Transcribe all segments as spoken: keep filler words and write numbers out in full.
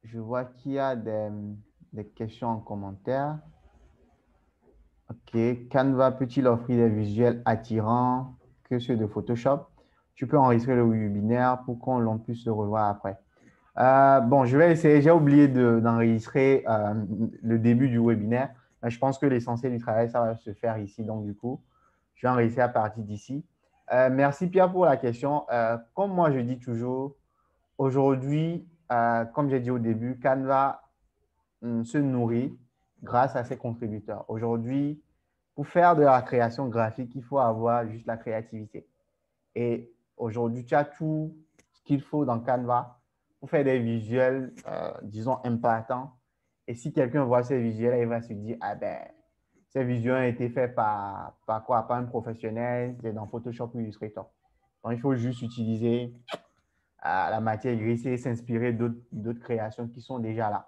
je vois qu'il y a des, des questions en commentaire. OK. Canva peut-il offrir des visuels attirants que ceux de Photoshop? Tu peux enregistrer le webinaire pour qu'on l'on puisse le revoir après. Euh, bon, je vais essayer. J'ai oublié de- d'enregistrer euh, le début du webinaire, mais je pense que l'essentiel du travail, ça va se faire ici. Donc, du coup, je vais enregistrer à partir d'ici. Euh, merci Pierre pour la question. Euh, comme moi, je dis toujours, aujourd'hui, euh, comme j'ai dit au début, Canva hum, se nourrit grâce à ses contributeurs. Aujourd'hui, pour faire de la création graphique, il faut avoir juste la créativité. Et aujourd'hui, tu as tout ce qu'il faut dans Canva pour faire des visuels, euh, disons, impactants. Et si quelqu'un voit ces visuels, il va se dire, ah ben, ces visuels ont été faits par, par quoi? Par un professionnel, c'est dans Photoshop ou Illustrator. Donc, il faut juste utiliser euh, la matière grise et s'inspirer d'autres créations qui sont déjà là.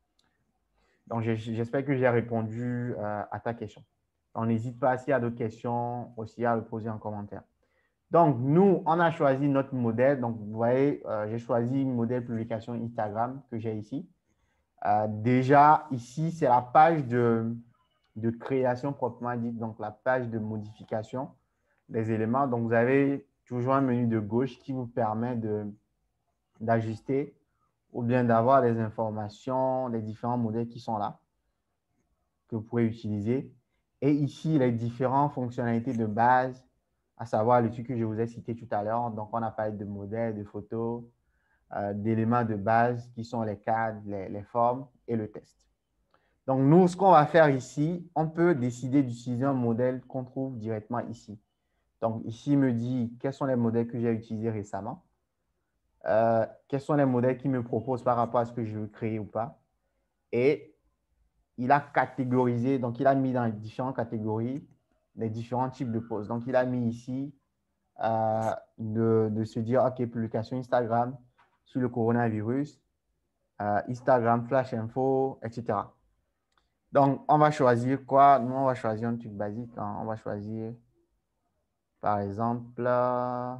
Donc, j'espère que j'ai répondu euh, à ta question. Donc, n'hésite pas, s'il y a d'autres questions, aussi à le poser en commentaire. Donc, nous, on a choisi notre modèle. Donc, vous voyez, euh, j'ai choisi une modèle publication Instagram que j'ai ici. Euh, déjà, ici, c'est la page de, de création proprement dite, donc la page de modification des éléments. Donc, vous avez toujours un menu de gauche qui vous permet d'ajuster ou bien d'avoir des informations, les différents modèles qui sont là, que vous pouvez utiliser. Et ici, les différentes fonctionnalités de base, à savoir le truc que je vous ai cité tout à l'heure. Donc, on a parlé de modèles, de photos, euh, d'éléments de base qui sont les cadres, les, les formes et le test. Donc, nous, ce qu'on va faire ici, on peut décider d'utiliser un modèle qu'on trouve directement ici. Donc, ici, il me dit quels sont les modèles que j'ai utilisés récemment, euh, quels sont les modèles qu'il me propose par rapport à ce que je veux créer ou pas. Et il a catégorisé, donc il a mis dans les différentes catégories les différents types de posts. Donc, il a mis ici euh, de, de se dire, OK, publication Instagram sur le coronavirus, euh, Instagram, Flash Info, et cetera. Donc, on va choisir quoi? Nous, on va choisir un truc basique. Hein. On va choisir, par exemple, euh,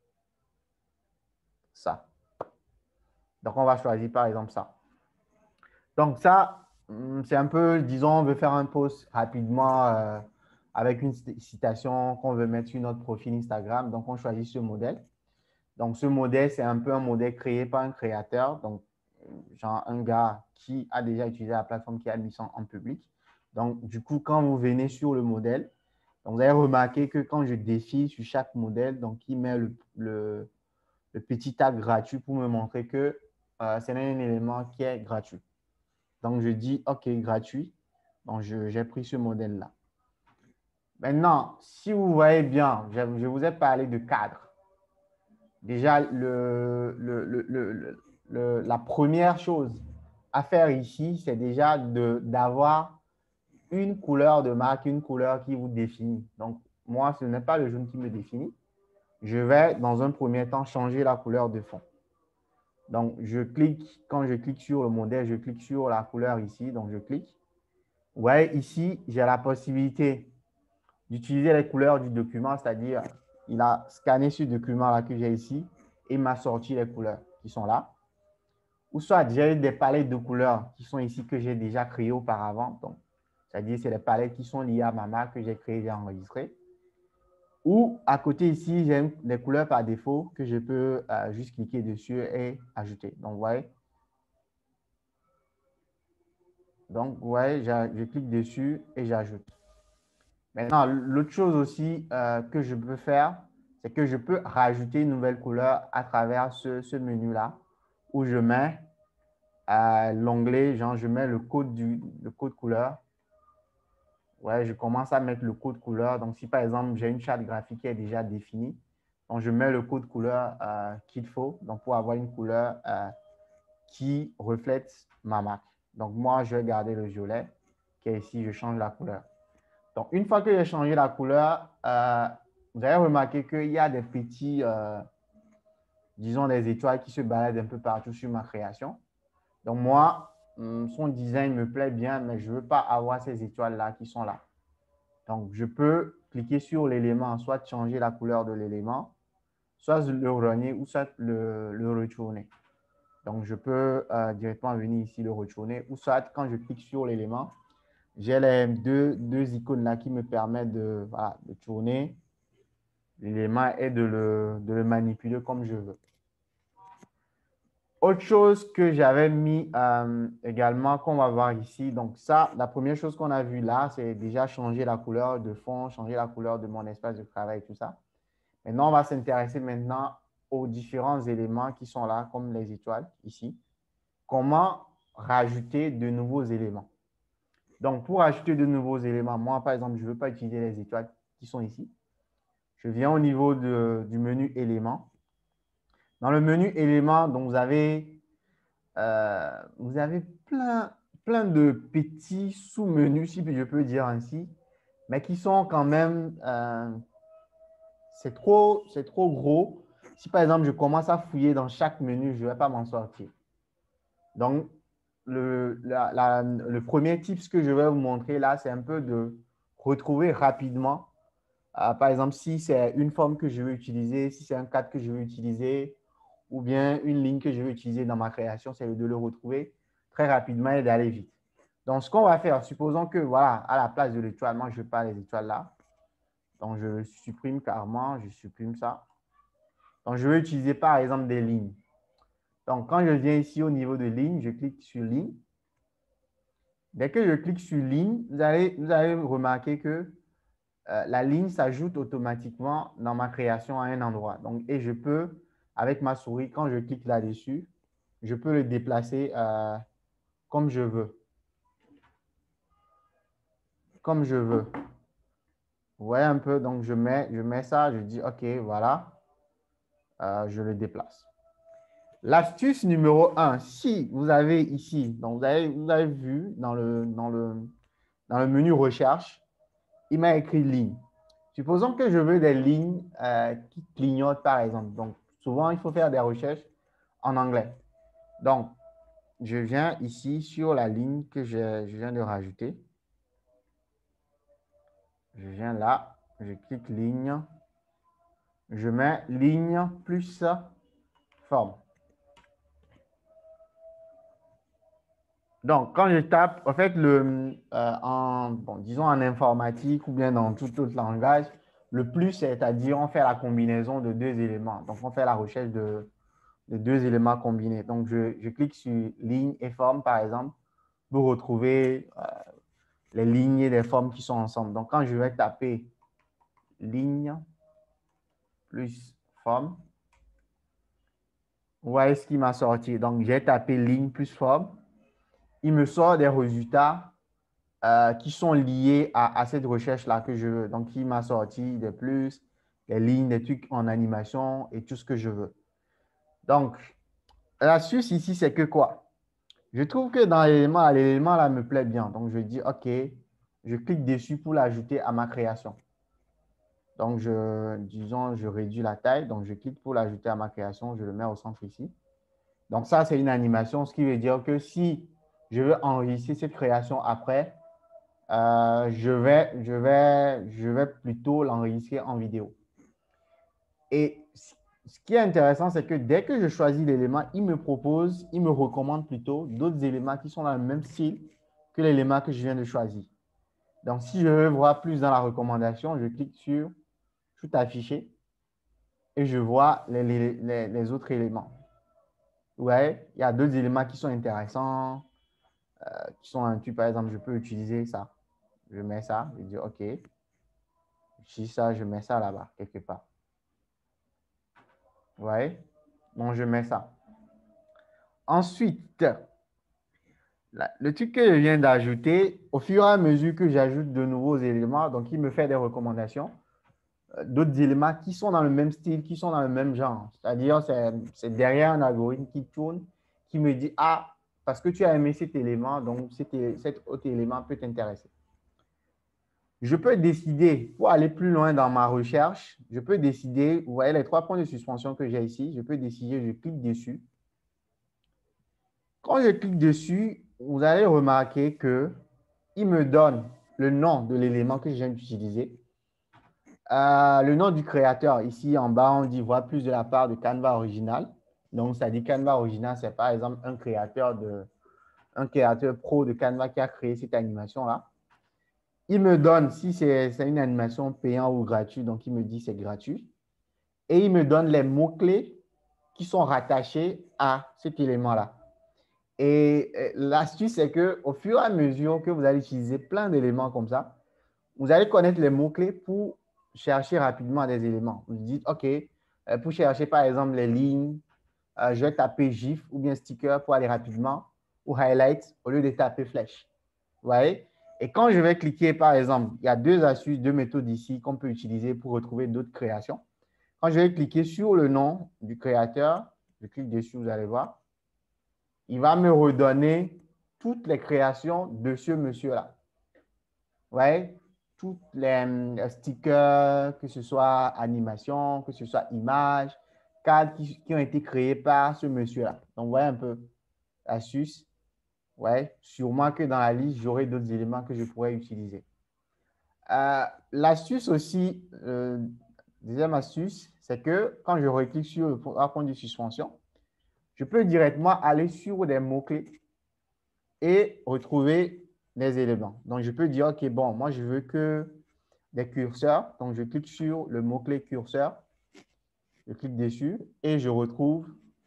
ça. Donc, on va choisir, par exemple, ça. Donc, ça, c'est un peu, disons, on veut faire un post rapidement euh, avec une citation qu'on veut mettre sur notre profil Instagram. Donc, on choisit ce modèle. Donc, ce modèle, c'est un peu un modèle créé par un créateur. Donc, genre un gars qui a déjà utilisé la plateforme, qui a mis ça en public. Donc, du coup, quand vous venez sur le modèle, donc vous allez remarquer que quand je défile sur chaque modèle, donc il met le, le, le petit tag gratuit pour me montrer que euh, c'est un élément qui est gratuit. Donc, je dis OK, gratuit. Donc, j'ai pris ce modèle-là. Maintenant, si vous voyez bien, je, je vous ai parlé de cadre. Déjà, le, le, le, le, la première chose à faire ici, c'est déjà d'avoir une couleur de marque, une couleur qui vous définit. Donc, moi, ce n'est pas le jaune qui me définit. Je vais, dans un premier temps, changer la couleur de fond. Donc, je clique, quand je clique sur le modèle, je clique sur la couleur ici. Donc, je clique. Vous voyez, ici, j'ai la possibilité d'utiliser les couleurs du document, c'est-à-dire, il a scanné ce document-là que j'ai ici et m'a sorti les couleurs qui sont là. Ou soit, j'ai des palettes de couleurs qui sont ici que j'ai déjà créées auparavant. Donc, c'est-à-dire, c'est les palettes qui sont liées à ma marque que j'ai créées, j'ai enregistrées. Ou à côté ici, j'ai des couleurs par défaut que je peux euh, juste cliquer dessus et ajouter. Donc, vous voyez. Donc, vous voyez, je clique dessus et j'ajoute. Maintenant, l'autre chose aussi euh, que je peux faire, c'est que je peux rajouter une nouvelle couleur à travers ce, ce menu-là où je mets euh, l'onglet, genre je mets le code, du, le code couleur. Ouais, je commence à mettre le code couleur. Donc, si par exemple, j'ai une charte graphique qui est déjà définie, donc je mets le code couleur euh, qu'il faut donc pour avoir une couleur euh, qui reflète ma marque. Donc, moi, je vais garder le violet qui est ici, je change la couleur. Donc, une fois que j'ai changé la couleur, euh, vous avez remarqué qu'il y a des petits, euh, disons, des étoiles qui se baladent un peu partout sur ma création. Donc, moi, son design me plaît bien, mais je ne veux pas avoir ces étoiles-là qui sont là. Donc, je peux cliquer sur l'élément, soit changer la couleur de l'élément, soit le renier ou soit le, le retourner. Donc, je peux euh, directement venir ici le retourner. Ou soit, quand je clique sur l'élément, j'ai les deux, deux icônes là qui me permettent de, voilà, de tourner l'élément et de le, de le manipuler comme je veux. Autre chose que j'avais mis euh, également, qu'on va voir ici. Donc ça, la première chose qu'on a vue là, c'est déjà changer la couleur de fond, changer la couleur de mon espace de travail et tout ça. Maintenant, on va s'intéresser maintenant aux différents éléments qui sont là, comme les étoiles ici. Comment rajouter de nouveaux éléments? Donc, pour ajouter de nouveaux éléments, moi, par exemple, je ne veux pas utiliser les étoiles qui sont ici. Je viens au niveau de, du menu éléments. Dans le menu éléments, donc vous avez, euh, vous avez plein, plein de petits sous-menus, si je peux dire ainsi, mais qui sont quand même, euh, c'est trop, c'est trop gros. Si par exemple, je commence à fouiller dans chaque menu, je ne vais pas m'en sortir. Donc, le, la, la, le premier tips que je vais vous montrer là, c'est un peu de retrouver rapidement. Euh, par exemple, si c'est une forme que je veux utiliser, si c'est un cadre que je veux utiliser, ou bien une ligne que je veux utiliser dans ma création, c'est de le retrouver très rapidement et d'aller vite. Donc, ce qu'on va faire, supposons que, voilà, à la place de l'étoile, moi, je veux pas les étoiles là. Donc, je supprime carrément, je supprime ça. Donc, je veux utiliser, par exemple, des lignes. Donc, quand je viens ici au niveau de ligne, je clique sur ligne. Dès que je clique sur ligne, vous allez, vous allez remarquer que euh, la ligne s'ajoute automatiquement dans ma création à un endroit. Donc, et je peux, avec ma souris, quand je clique là-dessus, je peux le déplacer euh, comme je veux. Comme je veux. Vous voyez un peu, donc je mets, je mets ça, je dis OK, voilà, euh, je le déplace. L'astuce numéro un, si vous avez ici, donc vous avez, vous avez vu dans le, dans, le, dans le menu recherche, il m'a écrit ligne. Supposons que je veux des lignes euh, qui clignotent, par exemple. Donc, souvent, il faut faire des recherches en anglais. Donc, je viens ici sur la ligne que je, je viens de rajouter. Je viens là, je clique ligne. Je mets ligne plus forme. Donc, quand je tape, en fait, le, euh, en, bon, disons en informatique ou bien dans tout autre langage, le plus, c'est-à-dire on fait la combinaison de deux éléments. Donc, on fait la recherche de, de deux éléments combinés. Donc, je, je clique sur ligne et forme, par exemple, pour retrouver euh, les lignes et les formes qui sont ensemble. Donc, quand je vais taper ligne plus forme, vous voyez ce qui m'a sorti. Donc, j'ai tapé ligne plus forme. Il me sort des résultats euh, qui sont liés à, à cette recherche-là que je veux. Donc, il m'a sorti des plus, des lignes, des trucs en animation et tout ce que je veux. Donc, l'astuce ici, c'est que quoi? Je trouve que dans l'élément, l'élément là me plaît bien. Donc, je dis, OK, je clique dessus pour l'ajouter à ma création. Donc, je, disons, je réduis la taille. Donc, je clique pour l'ajouter à ma création. Je le mets au centre ici. Donc, ça, c'est une animation, ce qui veut dire que si je veux enregistrer cette création après, euh, je, vais, je, vais, je vais plutôt l'enregistrer en vidéo. Et ce qui est intéressant, c'est que dès que je choisis l'élément, il me propose, il me recommande plutôt d'autres éléments qui sont dans le même style que l'élément que je viens de choisir. Donc, si je veux voir plus dans la recommandation, je clique sur tout afficher et je vois les, les, les, les autres éléments. Ouais, il y a d'autres éléments qui sont intéressants, euh, qui sont un truc, par exemple, je peux utiliser ça. Je mets ça, je dis OK. Si ça, je mets ça là-bas, quelque part. Vous voyez? Donc, je mets ça. Ensuite, là, le truc que je viens d'ajouter, au fur et à mesure que j'ajoute de nouveaux éléments, donc il me fait des recommandations, euh, d'autres éléments qui sont dans le même style, qui sont dans le même genre. C'est-à-dire, c'est derrière un algorithme qui tourne, qui me dit, ah, parce que tu as aimé cet élément, donc cet, cet autre élément peut t'intéresser. Je peux décider, pour aller plus loin dans ma recherche, je peux décider, vous voyez les trois points de suspension que j'ai ici, je peux décider, je clique dessus. Quand je clique dessus, vous allez remarquer qu'il me donne le nom de l'élément que je viens d'utiliser, euh, le nom du créateur. Ici, en bas, on dit « Voir plus de la part de Canva Original ». Donc, ça dit Canva original, c'est par exemple un créateur, de, un créateur pro de Canva qui a créé cette animation-là. Il me donne si c'est une animation payante ou gratuite, donc il me dit c'est gratuit. Et il me donne les mots-clés qui sont rattachés à cet élément-là. Et l'astuce, c'est qu'au fur et à mesure que vous allez utiliser plein d'éléments comme ça, vous allez connaître les mots-clés pour chercher rapidement des éléments. Vous dites, OK, pour chercher par exemple les lignes, je vais taper GIF ou bien sticker pour aller rapidement, ou highlight au lieu de taper flèche. Vous voyez? Et quand je vais cliquer, par exemple, il y a deux astuces, deux méthodes ici qu'on peut utiliser pour retrouver d'autres créations. Quand je vais cliquer sur le nom du créateur, je clique dessus, vous allez voir, il va me redonner toutes les créations de ce monsieur-là. Vous voyez? Toutes les euh, stickers, que ce soit animation, que ce soit images, cadres qui, qui ont été créés par ce monsieur-là. Donc, vous voyez un peu l'astuce. Ouais, sûrement que dans la liste, j'aurai d'autres éléments que je pourrais utiliser. Euh, l'astuce aussi, euh, deuxième astuce, c'est que quand je reclique sur le point de suspension, je peux directement aller sur des mots-clés et retrouver des éléments. Donc, je peux dire, OK, bon, moi, je veux que des curseurs. Donc, je clique sur le mot-clé curseur. Je clique dessus et je retrouve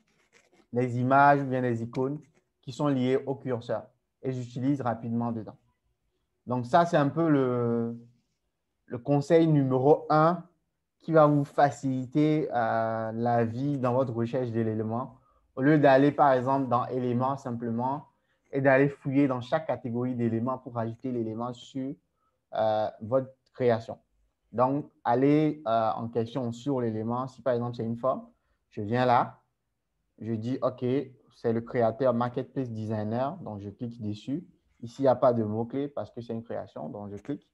les images ou bien les icônes qui sont liées au curseur. Et j'utilise rapidement dedans. Donc, ça, c'est un peu le, le conseil numéro un qui va vous faciliter euh, la vie dans votre recherche de l'élément. Au lieu d'aller, par exemple, dans éléments simplement et d'aller fouiller dans chaque catégorie d'éléments pour ajouter l'élément sur euh, votre création. Donc, allez euh, en question sur l'élément. Si, par exemple, c'est une forme, je viens là, je dis, OK, c'est le créateur Marketplace Designer. Donc, je clique dessus. Ici, il n'y a pas de mot-clé parce que c'est une création. Donc, je clique.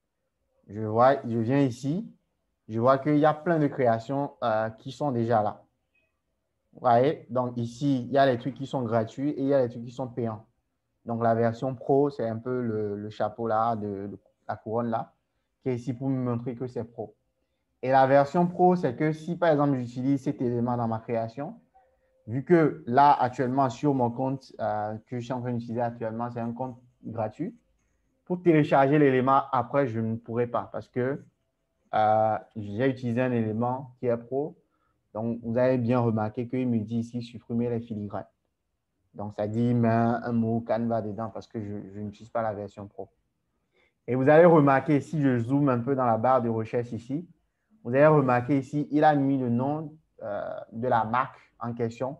Je, vois, je viens ici. Je vois qu'il y a plein de créations euh, qui sont déjà là. Vous voyez? Donc, ici, il y a les trucs qui sont gratuits et il y a les trucs qui sont payants. Donc, la version pro, c'est un peu le, le chapeau là, de, de la couronne là, qui est ici pour me montrer que c'est pro. Et la version pro, c'est que si, par exemple, j'utilise cet élément dans ma création, vu que là, actuellement, sur mon compte euh, que je suis en train d'utiliser actuellement, c'est un compte gratuit, pour télécharger l'élément, après, je ne pourrai pas parce que euh, j'ai utilisé un élément qui est pro. Donc, vous avez bien remarqué qu'il me dit ici supprimer les filigranes. Donc, ça dit mais un, un mot Canva dedans parce que je, je n'utilise pas la version pro. Et vous allez remarquer, si je zoome un peu dans la barre de recherche ici, vous allez remarquer ici, il a mis le nom euh, de la marque en question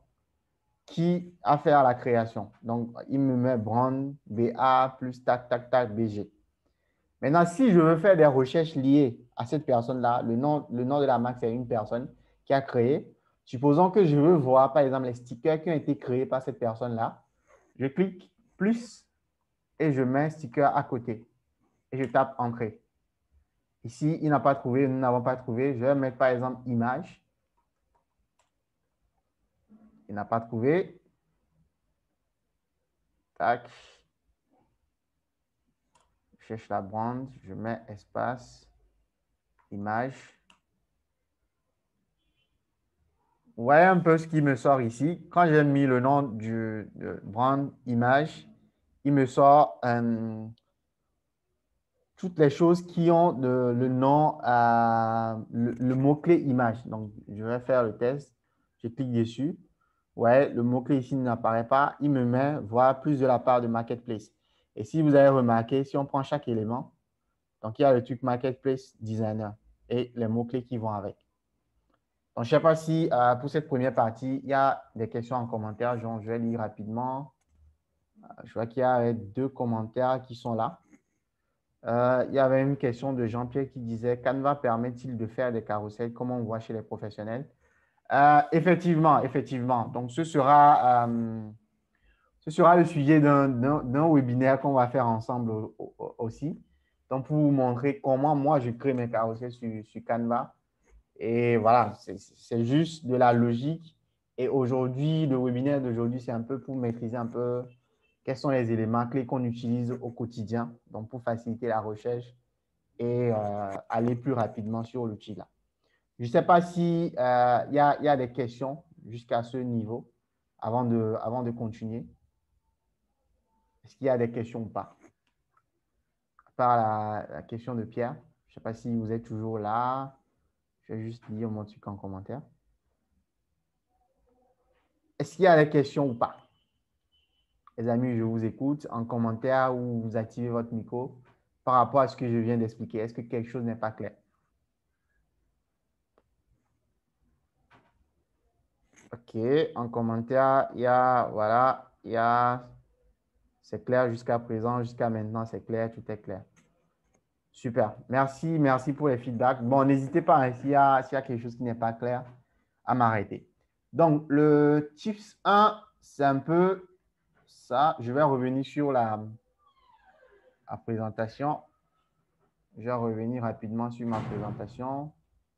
qui a fait la création. Donc, il me met Brand B A plus tac, tac, tac, B G. Maintenant, si je veux faire des recherches liées à cette personne-là, le nom, le nom de la marque, c'est une personne qui a créé. Supposons que je veux voir, par exemple, les stickers qui ont été créés par cette personne-là. Je clique plus et je mets un sticker à côté. Et je tape Entrée. Ici, il n'a pas trouvé, nous n'avons pas trouvé. Je vais mettre, par exemple, Image. Il n'a pas trouvé. Tac. Je cherche la brand. Je mets espace, Image. Vous voyez un peu ce qui me sort ici. Quand j'ai mis le nom du brand image, il me sort euh, toutes les choses qui ont de, le nom, euh, le, le mot-clé image. Donc, je vais faire le test. Je clique dessus. Ouais, le mot-clé ici n'apparaît pas. Il me met voir plus de la part de Marketplace. Et si vous avez remarqué, si on prend chaque élément, donc il y a le truc Marketplace Designer et les mots-clés qui vont avec. Donc, je ne sais pas si euh, pour cette première partie, il y a des questions en commentaire. Genre, je vais lire rapidement. Je vois qu'il y a deux commentaires qui sont là. Euh, il y avait une question de Jean-Pierre qui disait « Canva permet-il de faire des carousels comme on voit chez les professionnels ?» euh, Effectivement, effectivement. Donc, ce sera, euh, ce sera le sujet d'un webinaire qu'on va faire ensemble aussi. Donc, pour vous montrer comment moi, je crée mes carousels sur, sur Canva. Et voilà, c'est juste de la logique. Et aujourd'hui, le webinaire d'aujourd'hui, c'est un peu pour maîtriser un peu quels sont les éléments clés qu'on utilise au quotidien, donc pour faciliter la recherche et euh, aller plus rapidement sur l'outil là. Je ne sais pas si euh, y a, y a des questions jusqu'à ce niveau avant de, avant de continuer? Est-ce qu'il y a des questions ou pas? À part la, la question de Pierre, je ne sais pas si vous êtes toujours là. Je vais juste lire mon truc en commentaire. Est-ce qu'il y a des questions ou pas? Les amis, je vous écoute en commentaire ou vous activez votre micro par rapport à ce que je viens d'expliquer. Est-ce que quelque chose n'est pas clair? OK, en commentaire, il y a, voilà, il y a, c'est clair jusqu'à présent, jusqu'à maintenant, c'est clair, tout est clair. Super, merci, merci pour les feedbacks. Bon, n'hésitez pas, hein, s'il y a, s'il y a quelque chose qui n'est pas clair, à m'arrêter. Donc, le tips un, c'est un peu ça. Je vais revenir sur la, la présentation. Je vais revenir rapidement sur ma présentation.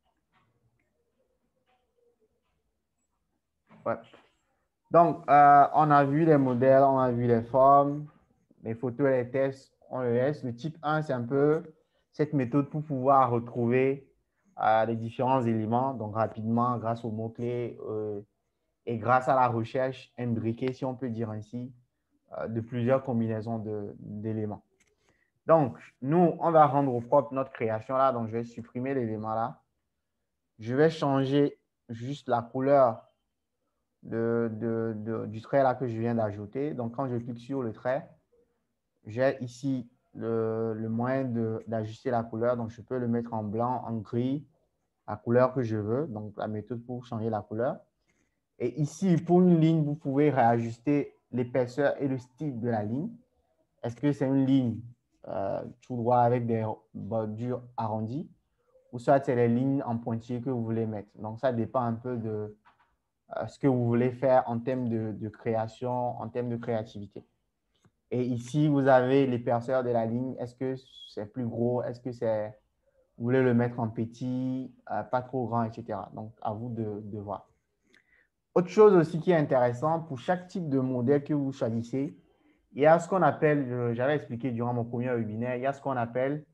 Ouais. Donc, euh, on a vu les modèles, on a vu les formes, les photos et les tests, on le laisse. Le type un, c'est un peu cette méthode pour pouvoir retrouver euh, les différents éléments, donc rapidement, grâce aux mots-clés euh, et grâce à la recherche imbriquée, si on peut dire ainsi, euh, de plusieurs combinaisons d'éléments. Donc, nous, on va rendre propre notre création là. Donc, je vais supprimer l'élément là. Je vais changer juste la couleur de, de, de, du trait là que je viens d'ajouter. Donc, quand je clique sur le trait, j'ai ici le, le moyen d'ajuster la couleur. Donc, je peux le mettre en blanc, en gris, la couleur que je veux. Donc, la méthode pour changer la couleur. Et ici, pour une ligne, vous pouvez réajuster l'épaisseur et le style de la ligne. Est-ce que c'est une ligne euh, tout droit avec des bordures arrondies ou soit c'est les lignes en pointillé que vous voulez mettre? Donc, ça dépend un peu de euh, ce que vous voulez faire en termes de, de création, en termes de créativité. Et ici, vous avez l'épaisseur de la ligne. Est-ce que c'est plus gros? Est-ce que c'est, vous voulez le mettre en petit, euh, pas trop grand, et cetera. Donc, à vous de, de voir. Autre chose aussi qui est intéressant, pour chaque type de modèle que vous choisissez, il y a ce qu'on appelle, j'avais expliqué durant mon premier webinaire, il y a ce qu'on appelle,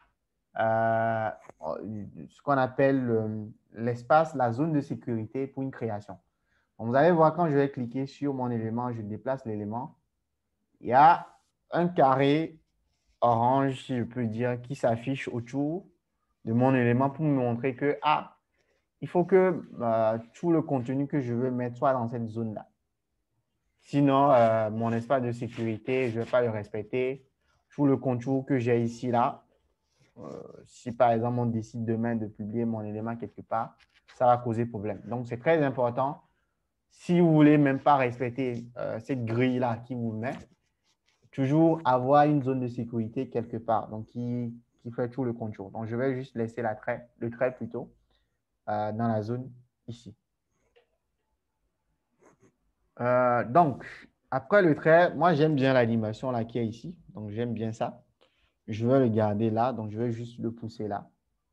euh, ce qu'on appelle euh, l'espace, la zone de sécurité pour une création. Donc, vous allez voir, quand je vais cliquer sur mon élément, je déplace l'élément, il y a un carré orange, si je peux dire, qui s'affiche autour de mon élément pour me montrer que, ah, il faut que euh, tout le contenu que je veux mettre soit dans cette zone-là. Sinon, euh, mon espace de sécurité, je ne vais pas le respecter. Tout le contour que j'ai ici, là, euh, si par exemple on décide demain de publier mon élément quelque part, ça va causer problème. Donc, c'est très important. Si vous ne voulez même pas respecter euh, cette grille-là qui vous met, toujours avoir une zone de sécurité quelque part, donc qui, qui fait tout le contour. Donc, je vais juste laisser la trait, le trait plutôt euh, dans la zone ici. Euh, donc, après le trait, moi, j'aime bien l'animation là qui est ici. Donc, j'aime bien ça. Je vais le garder là. Donc, je vais juste le pousser là,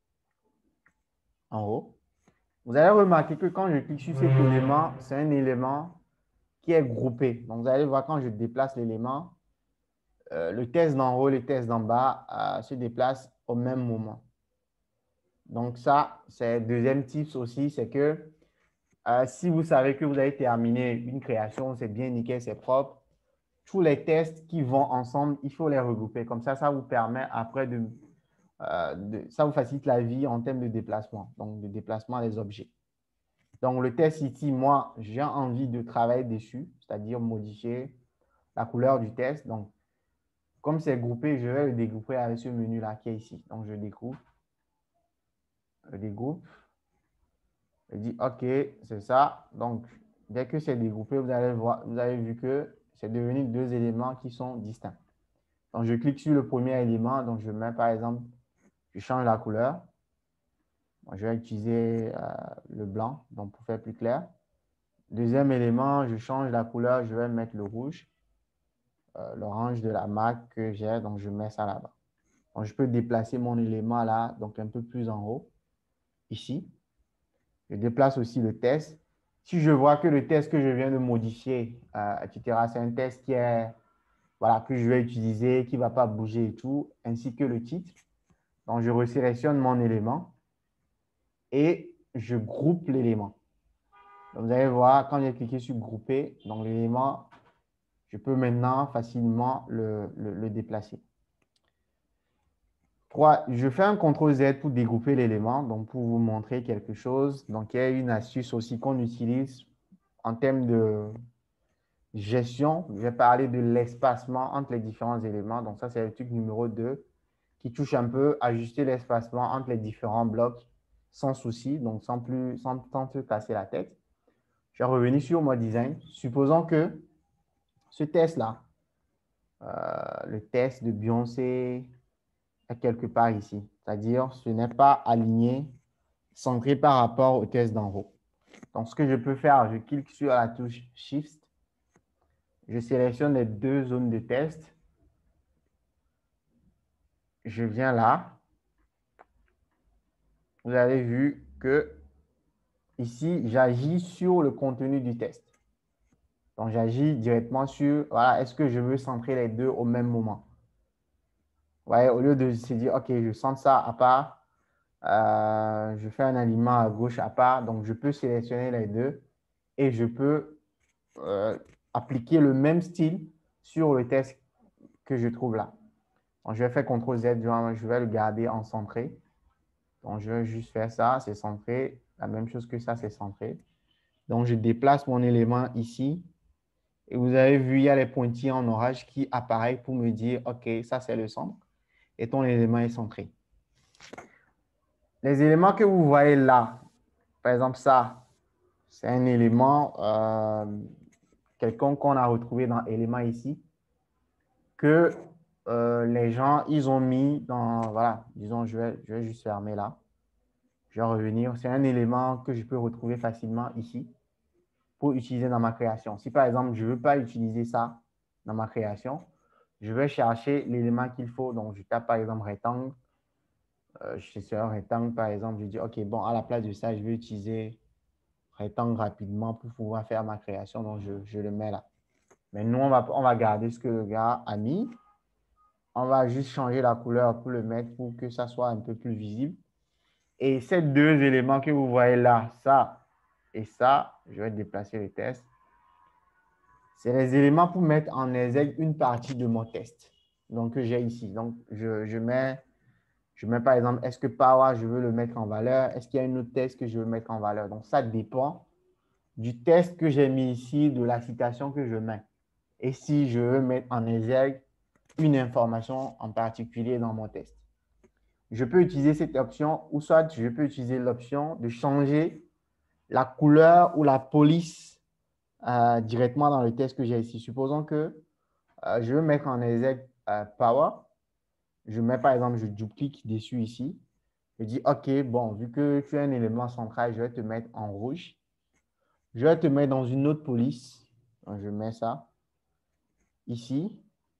en haut. Vous allez remarquer que quand je clique sur cet élément, c'est un élément qui est groupé. Donc, vous allez voir quand je déplace l'élément, euh, le test d'en haut, le test d'en bas euh, se déplacent au même moment. Donc, ça, c'est le deuxième tips aussi, c'est que euh, si vous savez que vous avez terminé une création, c'est bien nickel, c'est propre, tous les tests qui vont ensemble, il faut les regrouper. Comme ça, ça vous permet après de, euh, de, ça vous facilite la vie en termes de déplacement, donc de déplacement des objets. Donc, le test ici, moi, j'ai envie de travailler dessus, c'est-à-dire modifier la couleur du test. Donc, comme c'est groupé, je vais le dégrouper avec ce menu-là qui est ici. Donc, je découpe, je dégroupe, je dis OK, c'est ça. Donc, dès que c'est dégroupé, vous allez voir, vous avez vu que c'est devenu deux éléments qui sont distincts. Donc, je clique sur le premier élément. Donc, je mets par exemple, je change la couleur. Bon, je vais utiliser euh, le blanc donc pour faire plus clair. Deuxième élément, je change la couleur. Je vais mettre le rouge, euh, l'orange de la marque que j'ai. Donc, je mets ça là-bas. Donc, je peux déplacer mon élément là, donc un peu plus en haut, ici. Je déplace aussi le test. Si je vois que le test que je viens de modifier, euh, et cetera, c'est un test qui est, voilà, que je vais utiliser, qui ne va pas bouger et tout, ainsi que le titre. Donc, je resélectionne mon élément et je groupe l'élément. Donc, vous allez voir, quand j'ai cliqué sur grouper, donc l'élément, je peux maintenant facilement le, le, le déplacer. trois. Je fais un contrôle Z pour dégrouper l'élément, donc pour vous montrer quelque chose. Donc, il y a une astuce aussi qu'on utilise en termes de gestion. Je vais parler de l'espacement entre les différents éléments. Donc, ça, c'est le truc numéro deux qui touche un peu ajuster l'espacement entre les différents blocs sans souci, donc sans plus, sans, sans se casser la tête. Je vais revenir sur mon design. Supposons que ce test-là, euh, le test de Beyoncé est quelque part ici. C'est-à-dire, ce n'est pas aligné, centré par rapport au test d'en haut. Donc, ce que je peux faire, je clique sur la touche Shift. Je sélectionne les deux zones de test. Je viens là. Vous avez vu que ici, j'agis sur le contenu du test. Donc, j'agis directement sur, voilà, est-ce que je veux centrer les deux au même moment? Vous voyez, au lieu de se dire, OK, je centre ça à part, euh, je fais un alignement à gauche à part, donc je peux sélectionner les deux et je peux euh, appliquer le même style sur le test que je trouve là. Donc, je vais faire contrôle Z, je vais le garder en centré. Donc, je vais juste faire ça, c'est centré. La même chose que ça, c'est centré. Donc, je déplace mon élément ici. Et vous avez vu, il y a les pointillés en orange qui apparaissent pour me dire, OK, ça, c'est le centre. Et ton élément est centré. Les éléments que vous voyez là, par exemple, ça, c'est un élément euh, quelconque qu'on a retrouvé dans élément ici, que euh, les gens, ils ont mis dans, voilà, disons, je vais, je vais juste fermer là. Je vais revenir. C'est un élément que je peux retrouver facilement ici pour utiliser dans ma création. Si par exemple, je ne veux pas utiliser ça dans ma création, je vais chercher l'élément qu'il faut. Donc, je tape par exemple rectangle. Euh, je suis sur un rectangle, par exemple. Je dis, OK, bon, à la place de ça, je vais utiliser rectangle rapidement pour pouvoir faire ma création. Donc, je, je le mets là. Mais nous, on va, on va garder ce que le gars a mis. On va juste changer la couleur pour le mettre pour que ça soit un peu plus visible. Et ces deux éléments que vous voyez là, ça et ça, je vais déplacer le test. C'est les éléments pour mettre en exergue une partie de mon test. Donc, que j'ai ici. Donc, je, je, mets, je mets par exemple, est-ce que Power, je veux le mettre en valeur? Est-ce qu'il y a un autre test que je veux mettre en valeur? Donc, ça dépend du test que j'ai mis ici, de la citation que je mets. Et si je veux mettre en exergue une information en particulier dans mon test. Je peux utiliser cette option ou soit je peux utiliser l'option de changer la couleur ou la police euh, directement dans le test que j'ai ici. Supposons que euh, je veux mettre en exergue euh, Power. Je mets par exemple, je double-clique dessus ici. Je dis, OK, bon, vu que tu as un élément central, je vais te mettre en rouge. Je vais te mettre dans une autre police. Donc, je mets ça ici.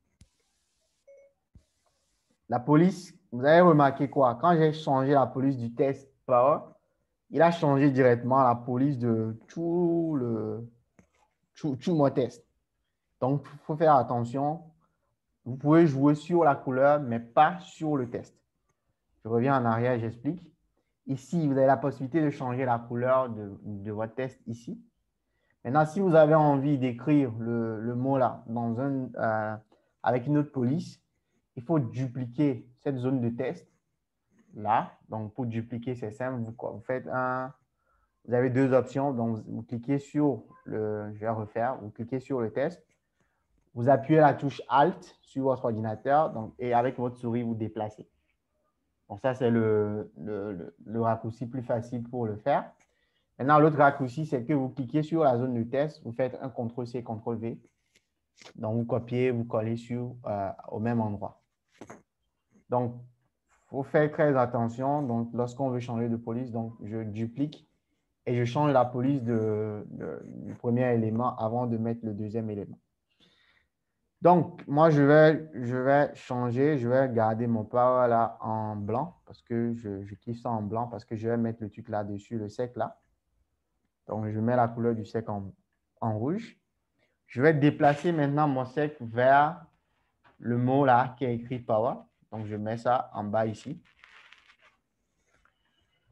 La police, vous avez remarqué quoi? Quand j'ai changé la police du test Power, il a changé directement la police de tout le tout, tout mon test. Donc, il faut faire attention. Vous pouvez jouer sur la couleur, mais pas sur le test. Je reviens en arrière, j'explique. Ici, vous avez la possibilité de changer la couleur de, de votre test ici. Maintenant, si vous avez envie d'écrire le, le mot là dans un, euh, avec une autre police, il faut dupliquer cette zone de test là. Donc, pour dupliquer, c'est simple. Vous, vous faites un, vous avez deux options. Donc, vous, vous cliquez sur le, je vais refaire, vous cliquez sur le test. Vous appuyez la touche Alt sur votre ordinateur donc, et avec votre souris, vous déplacez. Donc, ça, c'est le, le, le, le raccourci plus facile pour le faire. Maintenant, l'autre raccourci, c'est que vous cliquez sur la zone de test, vous faites un contrôle C, contrôle V. Donc, vous copiez, vous collez sur, euh, au même endroit. Donc, il faut faire très attention. Donc, lorsqu'on veut changer de police, donc je duplique et je change la police de, de, du premier élément avant de mettre le deuxième élément. Donc, moi, je vais, je vais changer, je vais garder mon power là en blanc parce que je, je kiffe ça en blanc parce que je vais mettre le truc là-dessus, le sec là. Donc, je mets la couleur du sec en, en rouge. Je vais déplacer maintenant mon sec vers le mot là qui est écrit power. Donc, je mets ça en bas ici.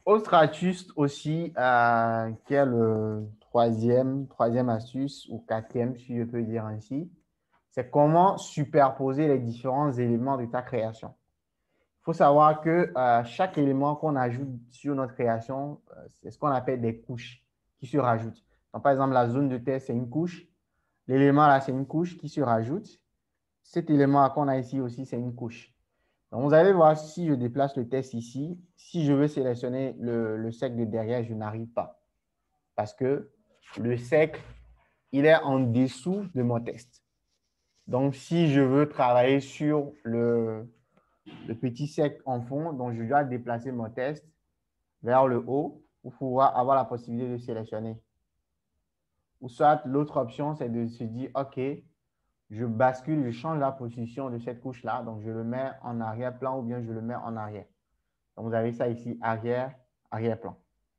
Autre astuce aussi, euh, qui est le troisième, troisième astuce ou quatrième, si je peux dire ainsi, c'est comment superposer les différents éléments de ta création. Il faut savoir que euh, chaque élément qu'on ajoute sur notre création, euh, c'est ce qu'on appelle des couches qui se rajoutent. Donc, par exemple, la zone de test, c'est une couche. L'élément là, c'est une couche qui se rajoute. Cet élément qu'on a ici aussi, c'est une couche. Donc, vous allez voir si je déplace le test ici, si je veux sélectionner le, le cercle de derrière, je n'arrive pas. Parce que le cercle, il est en dessous de mon test. Donc, si je veux travailler sur le, le petit cercle en fond, donc je dois déplacer mon test vers le haut pour pouvoir avoir la possibilité de sélectionner. Ou soit l'autre option, c'est de se dire, OK, je bascule, je change la position de cette couche-là. Donc, je le mets en arrière-plan ou bien je le mets en arrière. Donc, vous avez ça ici, arrière, arrière-plan.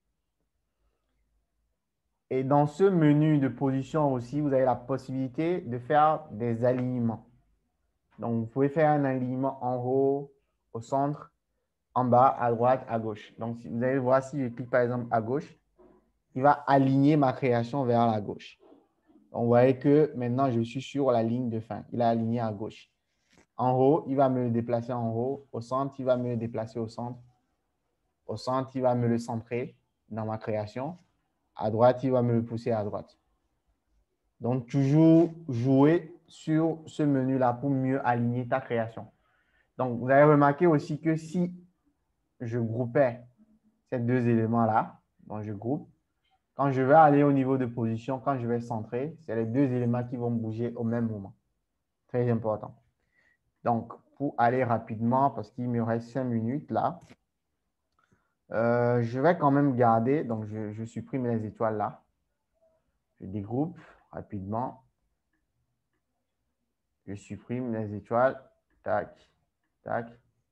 Et dans ce menu de position aussi, vous avez la possibilité de faire des alignements. Donc, vous pouvez faire un alignement en haut, au centre, en bas, à droite, à gauche. Donc, si vous allez voir, si je clique par exemple à gauche, il va aligner ma création vers la gauche. Donc, vous voyez que maintenant, je suis sur la ligne de fin. Il a aligné à gauche. En haut, il va me le déplacer en haut. Au centre, il va me le déplacer au centre. Au centre, il va me le centrer dans ma création. À droite, il va me le pousser à droite. Donc, toujours jouer sur ce menu-là pour mieux aligner ta création. Donc, vous avez remarqué aussi que si je groupais ces deux éléments-là, donc je groupe, quand je vais aller au niveau de position, quand je vais centrer, c'est les deux éléments qui vont bouger au même moment. Très important. Donc, pour aller rapidement, parce qu'il me reste cinq minutes là, euh, je vais quand même garder, donc je, je supprime les étoiles là. Je dégroupe rapidement. Je supprime les étoiles. Tac, tac.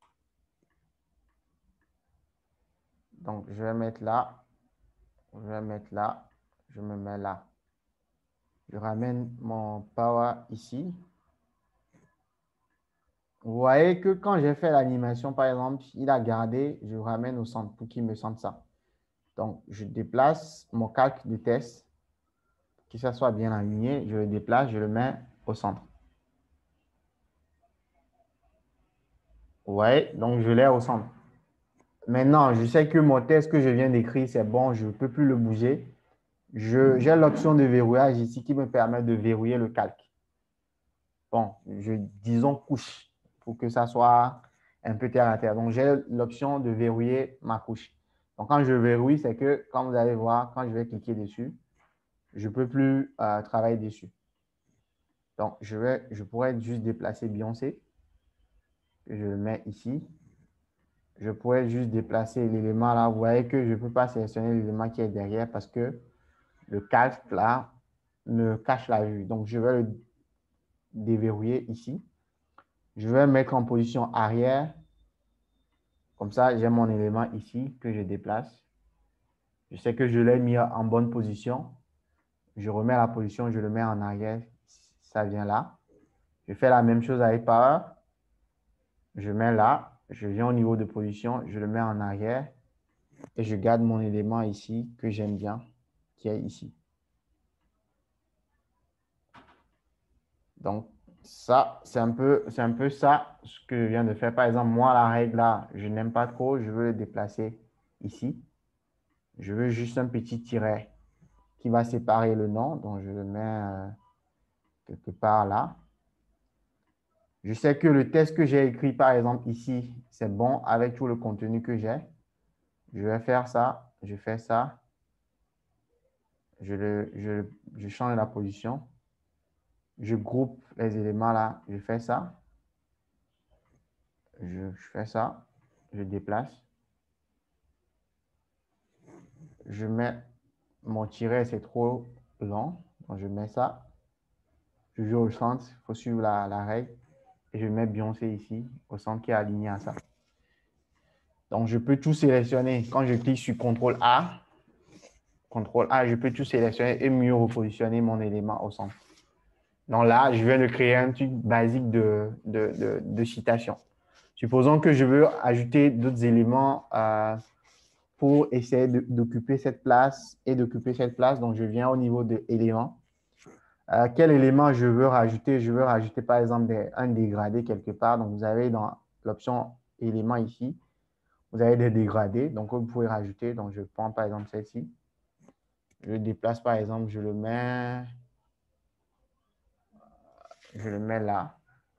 Donc, je vais mettre là. Je vais mettre là. Je me mets là. Je ramène mon power ici. Vous voyez que quand j'ai fait l'animation, par exemple, il a gardé, je ramène au centre pour qu'il me sente ça. Donc, je déplace mon calque de test, que ça soit bien aligné. Je le déplace, je le mets au centre. Vous voyez? Donc, je l'ai au centre. Maintenant, je sais que mon test que je viens d'écrire, c'est bon, je ne peux plus le bouger. J'ai l'option de verrouillage ici qui me permet de verrouiller le calque. Bon, je, disons couche pour que ça soit un peu terre à terre. Donc, j'ai l'option de verrouiller ma couche. Donc, quand je verrouille, c'est que, quand vous allez voir, quand je vais cliquer dessus, je ne peux plus euh, travailler dessus. Donc, je, vais, je pourrais juste déplacer Beyoncé. Je le mets ici. Je pourrais juste déplacer l'élément là. Vous voyez que je ne peux pas sélectionner l'élément qui est derrière parce que le calque là me cache la vue. Donc, je vais le déverrouiller ici. Je vais mettre en position arrière. Comme ça, j'ai mon élément ici que je déplace. Je sais que je l'ai mis en bonne position. Je remets la position, je le mets en arrière. Ça vient là. Je fais la même chose avec Power. Je mets là. Je viens au niveau de position. Je le mets en arrière. Et je garde mon élément ici que j'aime bien, qui est ici. Donc, ça, c'est un peu, c'est un peu ça ce que je viens de faire. Par exemple, moi, la règle là, je n'aime pas trop. Je veux le déplacer ici. Je veux juste un petit tiret qui va séparer le nom. Donc, je le mets euh, quelque part là. Je sais que le test que j'ai écrit, par exemple, ici, c'est bon avec tout le contenu que j'ai. Je vais faire ça. Je fais ça. Je, le, je, je change la position. Je groupe les éléments là. Je fais ça. Je, je fais ça. Je déplace. Je mets mon tiret, c'est trop long. Donc, je mets ça. Je joue au centre. Il faut suivre la, la règle. Et je mets Beyoncé ici, au centre qui est aligné à ça. Donc, je peux tout sélectionner. Quand je clique sur contrôle A, contrôle A, je peux tout sélectionner et mieux repositionner mon élément au centre. Donc là, je viens de créer un truc basique de, de, de, de citation. Supposons que je veux ajouter d'autres éléments euh, pour essayer d'occuper cette place et d'occuper cette place. Donc, je viens au niveau de éléments. Euh, quel élément je veux rajouter? Je veux rajouter, par exemple, des, un dégradé quelque part. Donc, vous avez dans l'option éléments ici, vous avez des dégradés. Donc, vous pouvez rajouter. Donc, je prends, par exemple, celle-ci. Je le déplace, par exemple, je le mets, je le mets là.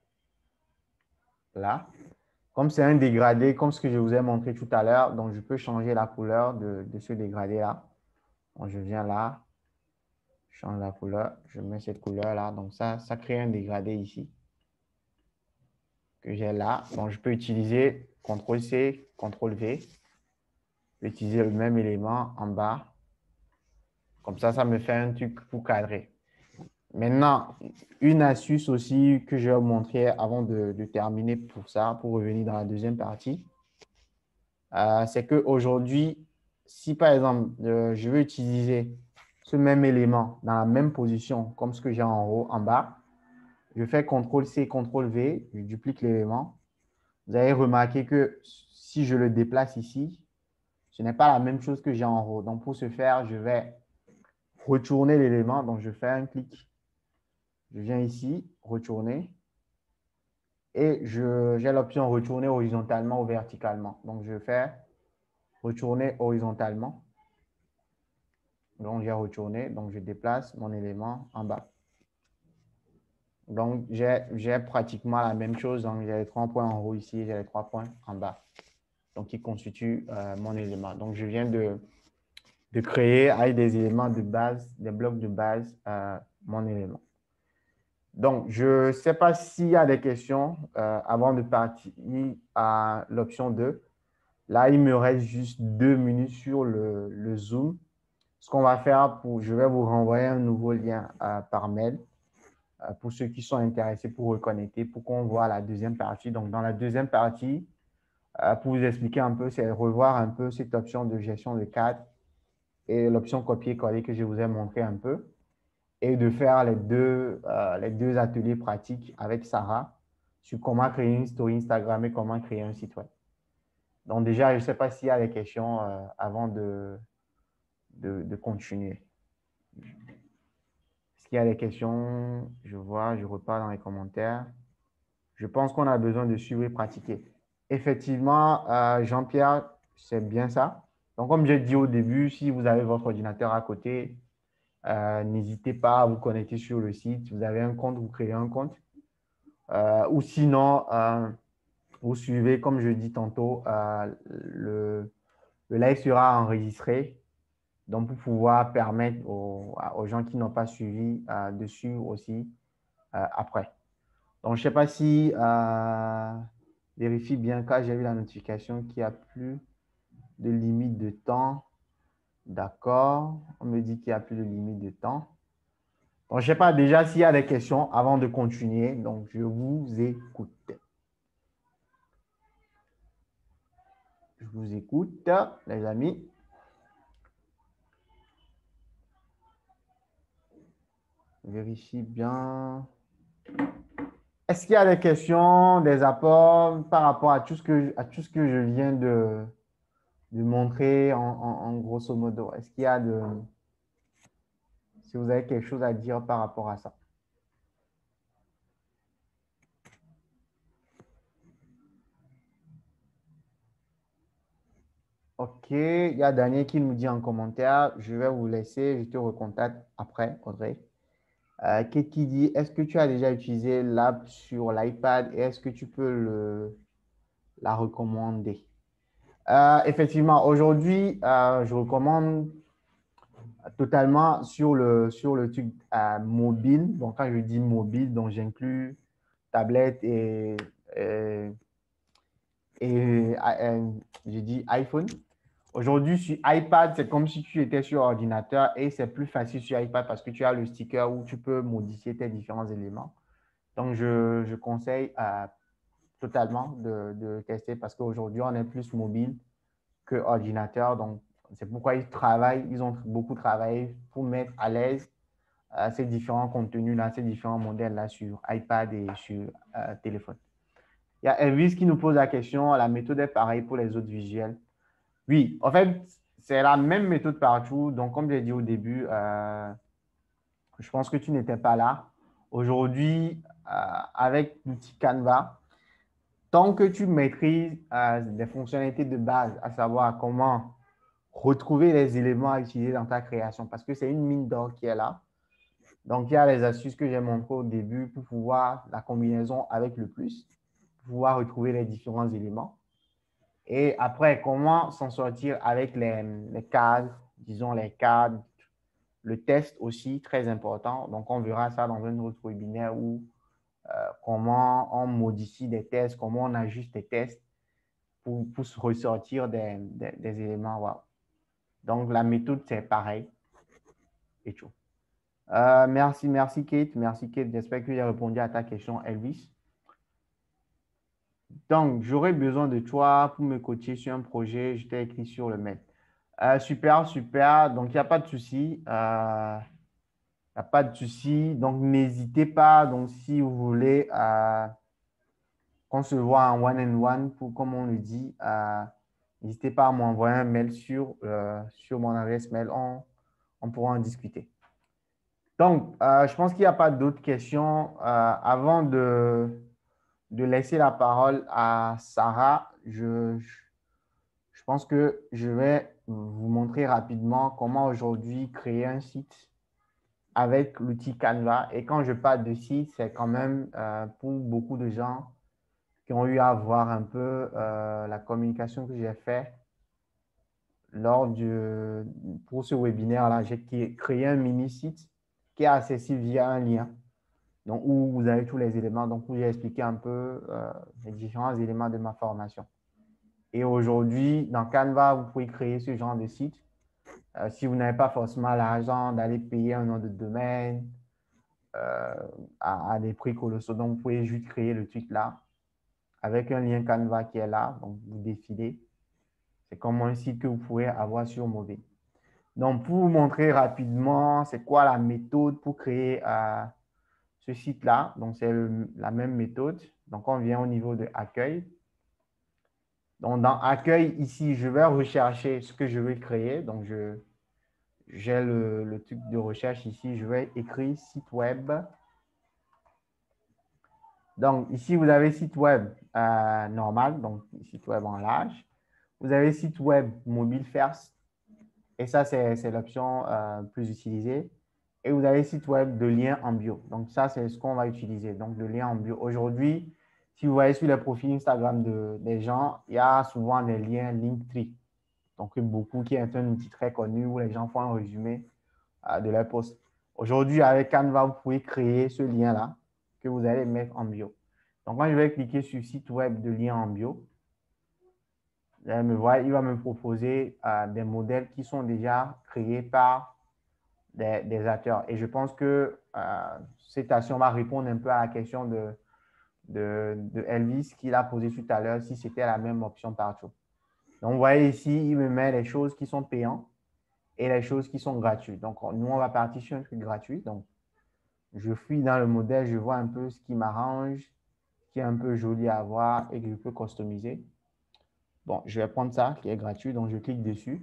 Là. Comme c'est un dégradé, comme ce que je vous ai montré tout à l'heure, donc je peux changer la couleur de, de ce dégradé-là. Donc, je viens là, je change la couleur, je mets cette couleur-là. Donc, ça, ça crée un dégradé ici que j'ai là. Donc, je peux utiliser contrôle C, contrôle V. Je peux utiliser le même élément en bas. Comme ça, ça me fait un truc pour cadrer. Maintenant, une astuce aussi que je vais vous montrer avant de, de terminer pour ça, pour revenir dans la deuxième partie, euh, c'est qu'aujourd'hui, si par exemple, euh, je veux utiliser ce même élément dans la même position comme ce que j'ai en haut, en bas, je fais contrôle C, contrôle V, je duplique l'élément. Vous avez remarqué que si je le déplace ici, ce n'est pas la même chose que j'ai en haut. Donc, pour ce faire, je vais retourner l'élément. Donc, je fais un clic. Je viens ici, retourner. Et j'ai l'option retourner horizontalement ou verticalement. Donc, je fais retourner horizontalement. Donc, j'ai retourné. Donc, je déplace mon élément en bas. Donc, j'ai pratiquement la même chose. Donc, j'ai les trois points en haut ici, j'ai les trois points en bas. Donc, qui constituent euh, mon élément. Donc, je viens de, de créer avec des éléments de base, des blocs de base, euh, mon élément. Donc, je ne sais pas s'il y a des questions euh, avant de partir à l'option deux. Là, il me reste juste deux minutes sur le, le Zoom. Ce qu'on va faire, pour, je vais vous renvoyer un nouveau lien euh, par mail euh, pour ceux qui sont intéressés pour reconnecter, pour qu'on voit la deuxième partie. Donc, dans la deuxième partie, euh, pour vous expliquer un peu, c'est revoir un peu cette option de gestion de cadre et l'option copier-coller que je vous ai montré un peu, et de faire les deux, euh, les deux ateliers pratiques avec Sarah sur comment créer une story Instagram et comment créer un site web. Donc déjà, je ne sais pas s'il y a des questions euh, avant de, de, de continuer. Est-ce qu'il y a des questions? Je vois, je repars dans les commentaires. Je pense qu'on a besoin de suivre et pratiquer. Effectivement, euh, Jean-Pierre, c'est bien ça. Donc, comme j'ai dit au début, si vous avez votre ordinateur à côté, euh, n'hésitez pas à vous connecter sur le site. Vous avez un compte, vous créez un compte. Euh, ou sinon, euh, vous suivez, comme je dis tantôt, euh, le, le live sera enregistré. Donc, pour pouvoir permettre aux, aux gens qui n'ont pas suivi euh, de suivre aussi euh, après. Donc, je ne sais pas si euh, vérifie bien quand j'ai eu la notification qu'il n'y a plus de limite de temps. D'accord. On me dit qu'il n'y a plus de limite de temps. Donc, je ne sais pas déjà s'il y a des questions avant de continuer. Donc, je vous écoute. Je vous écoute, les amis. Vérifie bien. Est-ce qu'il y a des questions, des apports par rapport à tout ce que, à tout ce que je viens de, de montrer en, en, en grosso modo? Est-ce qu'il y a de... Si vous avez quelque chose à dire par rapport à ça? Ok, il y a Daniel qui nous dit en commentaire, je vais vous laisser, je te recontacte après, Audrey. Euh, Kate qui dit, est-ce que tu as déjà utilisé l'app sur l'iPad et est-ce que tu peux le, la recommander? Euh, effectivement, aujourd'hui, euh, je recommande totalement sur le, sur le truc euh, mobile. Donc, quand je dis mobile, donc j'inclus tablette et, et, et, euh, je dis iPhone. Aujourd'hui, sur iPad, c'est comme si tu étais sur ordinateur et c'est plus facile sur iPad parce que tu as le sticker où tu peux modifier tes différents éléments. Donc, je, je conseille euh, totalement de, de tester parce qu'aujourd'hui, on est plus mobile que ordinateur. Donc, c'est pourquoi ils travaillent, ils ont beaucoup travaillé pour mettre à l'aise euh, ces différents contenus-là, ces différents modèles-là sur iPad et sur euh, téléphone. Il y a Elvis qui nous pose la question, la méthode est pareille pour les autres visuels. Oui, en fait, c'est la même méthode partout. Donc, comme j'ai dit au début, euh, je pense que tu n'étais pas là. Aujourd'hui, euh, avec l'outil Canva, tant que tu maîtrises euh, les fonctionnalités de base, à savoir comment retrouver les éléments à utiliser dans ta création, parce que c'est une mine d'or qui est là. Donc, il y a les astuces que j'ai montrées au début pour pouvoir la combinaison avec le plus, pour pouvoir retrouver les différents éléments. Et après, comment s'en sortir avec les, les cadres, disons les cadres, le test aussi, très important. Donc, on verra ça dans un autre webinaire où euh, comment on modifie des tests, comment on ajuste des tests pour, pour se ressortir des, des, des éléments. Wow. Donc, la méthode, c'est pareil et tout. Euh, merci, merci Kate. Merci Kate. J'espère que j'ai répondu à ta question, Elvis. Donc, j'aurais besoin de toi pour me coacher sur un projet. Je t'ai écrit sur le mail. Euh, super, super. Donc, il n'y a pas de souci. Euh, il n'y a pas de souci. Donc, n'hésitez pas. Donc, si vous voulez euh, qu'on se voit en one-on-one, pour, comme on le dit, euh, n'hésitez pas à m'envoyer un mail sur, euh, sur mon adresse mail. On, on pourra en discuter. Donc, euh, je pense qu'il n'y a pas d'autres questions. Euh, avant de, de laisser la parole à Sarah, je, je je pense que je vais vous montrer rapidement comment aujourd'hui créer un site avec l'outil Canva. Et quand je parle de site, c'est quand même euh, pour beaucoup de gens qui ont eu à voir un peu euh, la communication que j'ai faite lors du, pour ce webinaire-là. J'ai créé un mini-site qui est accessible via un lien. Donc, où vous avez tous les éléments, donc où j'ai expliqué un peu euh, les différents éléments de ma formation. Et aujourd'hui, dans Canva, vous pouvez créer ce genre de site. Euh, si vous n'avez pas forcément l'argent d'aller payer un nom de domaine euh, à, à des prix colossaux, donc vous pouvez juste créer le truc là avec un lien Canva qui est là. Donc, vous défilez. C'est comme un site que vous pouvez avoir sur mobile. Donc, pour vous montrer rapidement, c'est quoi la méthode pour créer euh, ce site-là. Donc, c'est la même méthode. Donc, on vient au niveau de accueil. Donc, dans accueil, ici, je vais rechercher ce que je veux créer. Donc, je, j'ai le, le truc de recherche ici. Je vais écrire site web. Donc, ici, vous avez site web euh, normal, donc site web en large. Vous avez site web mobile first. Et ça, c'est l'option euh, plus utilisée. Et vous avez site web de lien en bio. Donc, ça, c'est ce qu'on va utiliser. Donc, le lien en bio. Aujourd'hui, si vous voyez sur les profils Instagram de, des gens, il y a souvent des liens Linktree. Donc, beaucoup qui est un outil très connu où les gens font un résumé euh, de leur post. Aujourd'hui, avec Canva, vous pouvez créer ce lien-là que vous allez mettre en bio. Donc, quand je vais cliquer sur site web de lien en bio, me voir, il va me proposer euh, des modèles qui sont déjà créés par des, des acteurs. Et je pense que euh, cette action va répondre un peu à la question de, de, de Elvis qu'il a posée tout à l'heure, si c'était la même option partout. Donc, vous voyez ici, il me met les choses qui sont payantes et les choses qui sont gratuites. Donc, nous, on va partir sur un truc gratuit. Donc, je fouille dans le modèle, je vois un peu ce qui m'arrange, ce qui est un peu joli à voir et que je peux customiser. Bon, je vais prendre ça qui est gratuit, donc je clique dessus.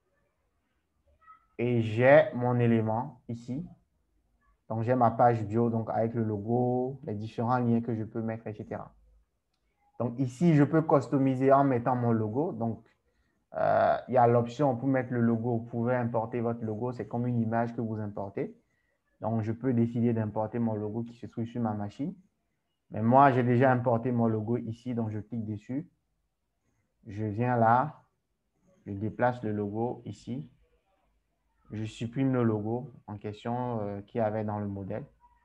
Et j'ai mon élément ici. Donc, j'ai ma page bio, donc avec le logo, les différents liens que je peux mettre, et cetera. Donc, ici, je peux customiser en mettant mon logo. Donc, euh, il y a l'option pour mettre le logo. Vous pouvez importer votre logo. C'est comme une image que vous importez. Donc, je peux décider d'importer mon logo qui se trouve sur ma machine. Mais moi, j'ai déjà importé mon logo ici, donc je clique dessus. Je viens là, je déplace le logo ici. Je supprime le logo en question euh, qu'il y avait dans le modèle.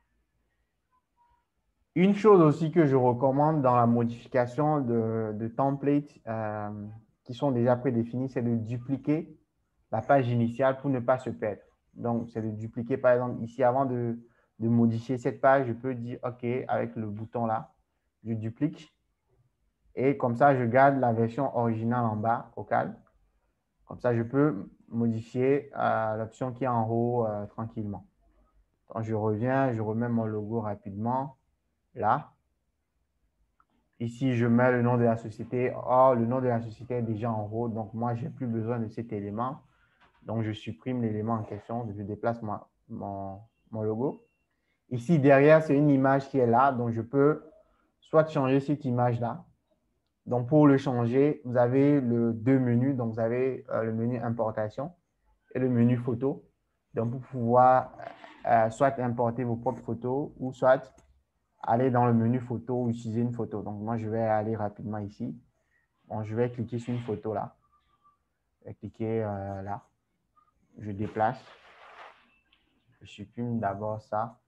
Une chose aussi que je recommande dans la modification de, de templates euh, qui sont déjà prédéfinis, c'est de dupliquer la page initiale pour ne pas se perdre. Donc, c'est de dupliquer, par exemple, ici, avant de, de modifier cette page, je peux dire OK avec le bouton là, je duplique. Et comme ça, je garde la version originale en bas au calme. Comme ça, je peux modifier euh, l'option qui est en haut euh, tranquillement. Donc, je reviens, je remets mon logo rapidement là. Ici, je mets le nom de la société. Or, le nom de la société est déjà en haut. Donc, moi, je n'ai plus besoin de cet élément. Donc, je supprime l'élément en question. Je déplace mon, mon, mon logo. Ici, derrière, c'est une image qui est là. Donc, je peux soit changer cette image-là. Donc, pour le changer, vous avez le deux menus. Donc, vous avez euh, le menu importation et le menu photo. Donc, pour pouvoir euh, soit importer vos propres photos ou soit aller dans le menu photo ou utiliser une photo. Donc, moi, je vais aller rapidement ici. Bon, je vais cliquer sur une photo là. Je vais cliquer euh, là. Je déplace. Je supprime d'abord ça.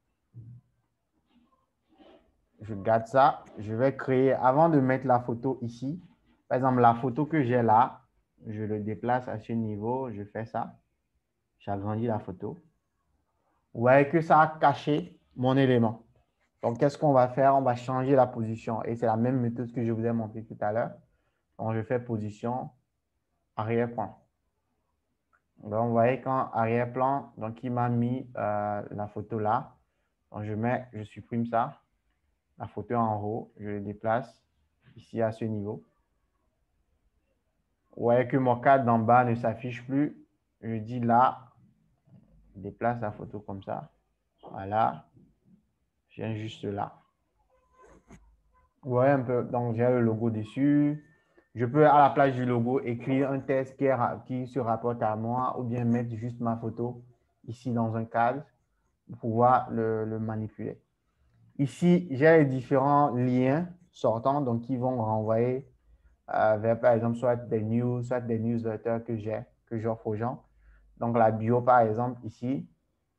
Je garde ça. Je vais créer, avant de mettre la photo ici, par exemple, la photo que j'ai là, je le déplace à ce niveau. Je fais ça. J'agrandis la photo. Vous voyez que ça a caché mon élément. Donc, qu'est-ce qu'on va faire? On va changer la position. Et c'est la même méthode que je vous ai montré tout à l'heure. Donc, je fais position, arrière-plan. Donc, vous voyez quand arrière-plan, donc il m'a mis euh, la photo là. Donc, je mets, je supprime ça. La photo en haut, je le déplace ici à ce niveau. Vous voyez que mon cadre d'en bas ne s'affiche plus. Je dis là, je déplace la photo comme ça. Voilà. Je viens juste là. Vous voyez un peu, donc j'ai le logo dessus. Je peux, à la place du logo, écrire un texte qui, est, qui se rapporte à moi ou bien mettre juste ma photo ici dans un cadre pour pouvoir le, le manipuler. Ici, j'ai les différents liens sortants, donc qui vont renvoyer euh, vers, par exemple, soit des news, soit des newsletters que j'ai, que j'offre aux gens. Donc, la bio, par exemple, ici,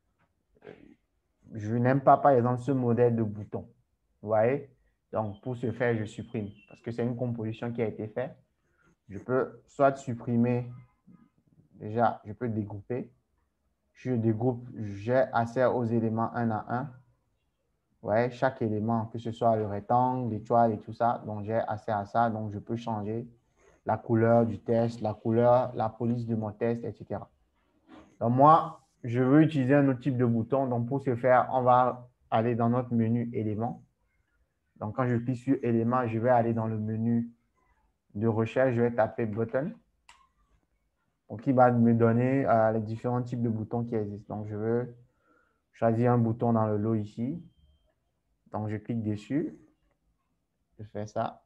je n'aime pas, par exemple, ce modèle de bouton. Vous voyez? Donc, pour ce faire, je supprime parce que c'est une composition qui a été faite. Je peux soit supprimer, déjà, je peux dégrouper. Je dégroupe, j'ai accès aux éléments un à un. Ouais, chaque élément, que ce soit le rectangle, l'étoile et tout ça, donc j'ai accès à ça. Donc, je peux changer la couleur du test, la couleur, la police de mon test, et cetera. Donc, moi, je veux utiliser un autre type de bouton. Donc, pour ce faire, on va aller dans notre menu éléments. Donc, quand je clique sur éléments, je vais aller dans le menu de recherche. Je vais taper button. Donc, il va me donner euh, les différents types de boutons qui existent. Donc, je veux choisir un bouton dans le lot ici. Donc, je clique dessus. Je fais ça.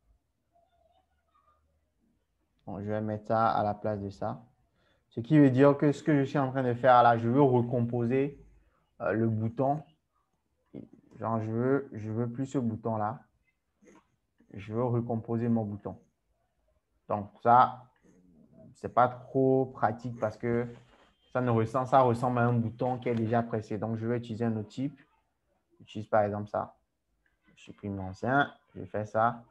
Donc, je vais mettre ça à la place de ça. Ce qui veut dire que ce que je suis en train de faire là, je veux recomposer euh, le bouton. Genre, je veux, je veux plus ce bouton-là. Je veux recomposer mon bouton. Donc, ça, c'est pas trop pratique parce que ça, ne ressemble, ça ressemble à un bouton qui est déjà pressé. Donc, je vais utiliser un autre type. J'utilise par exemple ça. Je supprime l'ancien. Je fais ça.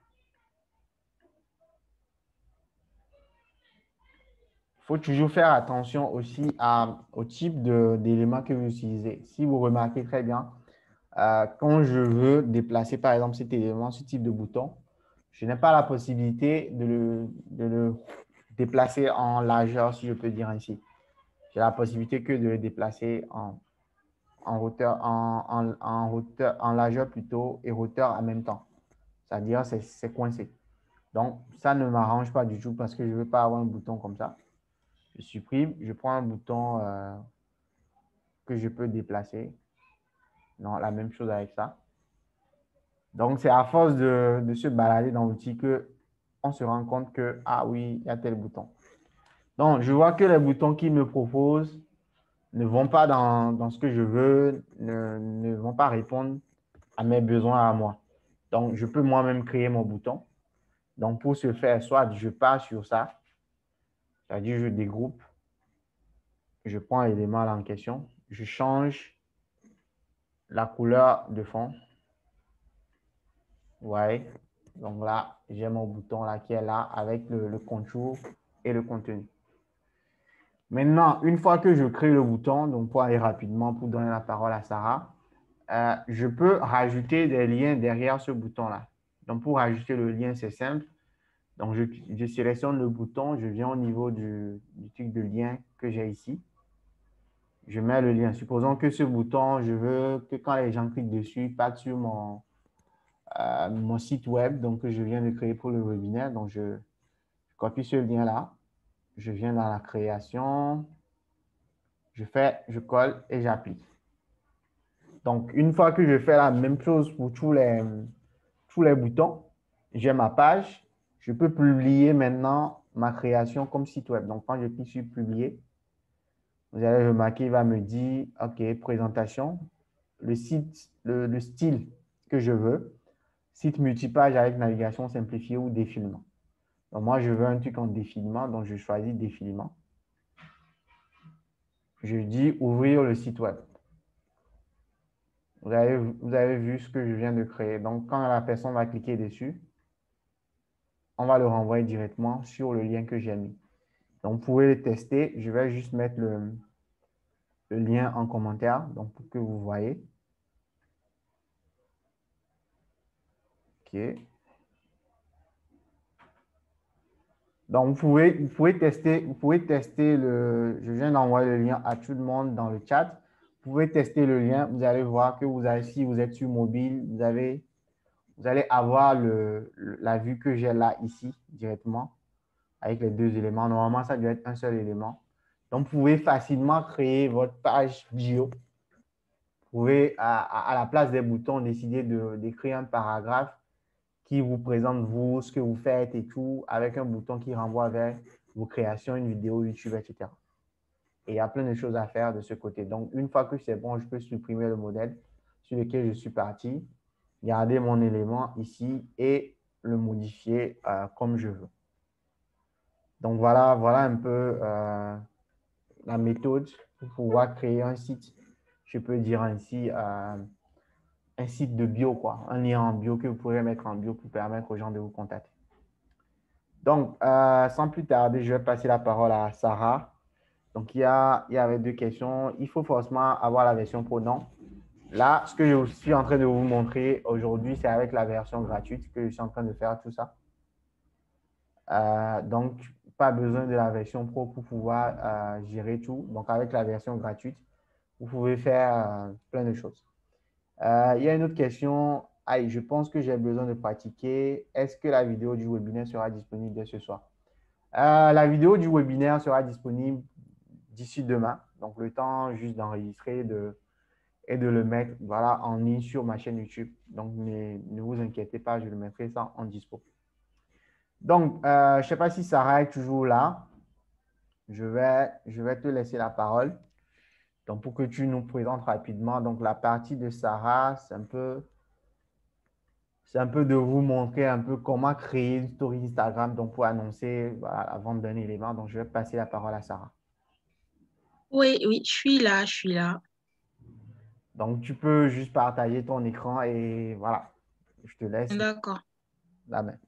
Il faut toujours faire attention aussi à, au type d'éléments que vous utilisez. Si vous remarquez très bien, euh, quand je veux déplacer par exemple cet élément, ce type de bouton, je n'ai pas la possibilité de le, de le déplacer en largeur, si je peux dire ainsi. J'ai la possibilité que de le déplacer en, en hauteur, en, en, en, hauteur, en largeur plutôt et hauteur en même temps. C'est-à-dire, c'est coincé. Donc, ça ne m'arrange pas du tout parce que je ne veux pas avoir un bouton comme ça. Je supprime, je prends un bouton euh, que je peux déplacer. Non, la même chose avec ça. Donc, c'est à force de, de se balader dans l'outil qu'on se rend compte que, ah oui, il y a tel bouton. Donc, je vois que les boutons qu'ils me proposent ne vont pas dans, dans ce que je veux, ne, ne vont pas répondre à mes besoins à moi. Donc, je peux moi-même créer mon bouton. Donc, pour ce faire, soit je pars sur ça, c'est-à-dire je dégroupe, je prends l'élément là en question, je change la couleur de fond. Ouais. Donc là, j'ai mon bouton là qui est là avec le, le contour et le contenu. Maintenant, une fois que je crée le bouton, donc pour aller rapidement, pour donner la parole à Sarah, euh, je peux rajouter des liens derrière ce bouton-là. Donc, pour rajouter le lien, c'est simple. Donc, je, je sélectionne le bouton, je viens au niveau du, du truc de lien que j'ai ici. Je mets le lien. Supposons que ce bouton, je veux que quand les gens cliquent dessus, ils partent sur mon, euh, mon site web donc, que je viens de créer pour le webinaire. Donc, je, je copie ce lien-là. Je viens dans la création. Je fais, je colle et j'applique. Donc, une fois que je fais la même chose pour tous les, tous les boutons, j'ai ma page. Je peux publier maintenant ma création comme site web. Donc, quand je clique sur publier, vous allez remarquer, il va me dire, OK, présentation, le site, le, le style que je veux, site multipage avec navigation simplifiée ou défilement. Donc, moi, je veux un truc en défilement, donc je choisis défilement. Je dis ouvrir le site web. Vous avez, vous avez vu ce que je viens de créer. Donc, quand la personne va cliquer dessus, on va le renvoyer directement sur le lien que j'ai mis. Donc, vous pouvez le tester. Je vais juste mettre le, le lien en commentaire donc pour que vous voyez. OK. Donc, vous pouvez, vous pouvez tester, vous pouvez tester le. Je viens d'envoyer le lien à tout le monde dans le chat. Vous pouvez tester le lien. Vous allez voir que vous avez, si vous êtes sur mobile, vous avez, vous allez avoir le, la vue que j'ai là ici directement avec les deux éléments. Normalement, ça doit être un seul élément. Donc, vous pouvez facilement créer votre page bio. Vous pouvez, à, à la place des boutons, décider d'écrire un paragraphe qui vous présente vous, ce que vous faites et tout, avec un bouton qui renvoie vers vos créations, une vidéo YouTube, et cetera. Et il y a plein de choses à faire de ce côté. Donc, une fois que c'est bon, je peux supprimer le modèle sur lequel je suis parti, garder mon élément ici et le modifier euh, comme je veux. Donc, voilà, voilà un peu euh, la méthode pour pouvoir créer un site. Je peux dire ainsi euh, un site de bio, quoi, un lien en bio que vous pourrez mettre en bio pour permettre aux gens de vous contacter. Donc, euh, sans plus tarder, je vais passer la parole à Sarah. Donc, il y, a, il y avait deux questions. Il faut forcément avoir la version pro, non? Là, ce que je suis en train de vous montrer aujourd'hui, c'est avec la version gratuite que je suis en train de faire tout ça. Euh, donc, pas besoin de la version pro pour pouvoir euh, gérer tout. Donc, avec la version gratuite, vous pouvez faire euh, plein de choses. Euh, il y a une autre question. Aïe, je pense que j'ai besoin de pratiquer. Est-ce que la vidéo du webinaire sera disponible dès ce soir? Euh, la vidéo du webinaire sera disponible d'ici demain. Donc, le temps juste d'enregistrer de, et de le mettre voilà, en ligne sur ma chaîne YouTube. Donc, ne, ne vous inquiétez pas, je le mettrai ça en dispo. Donc, euh, je ne sais pas si Sarah est toujours là. Je vais, je vais te laisser la parole. Donc, pour que tu nous présentes rapidement. Donc, la partie de Sarah, c'est un peu, c'est un peu de vous montrer un peu comment créer une story Instagram donc pour annoncer voilà, la vente d'un élément. Donc, je vais passer la parole à Sarah. Oui, oui, je suis là, je suis là. Donc, tu peux juste partager ton écran et voilà, je te laisse D'accord. la main.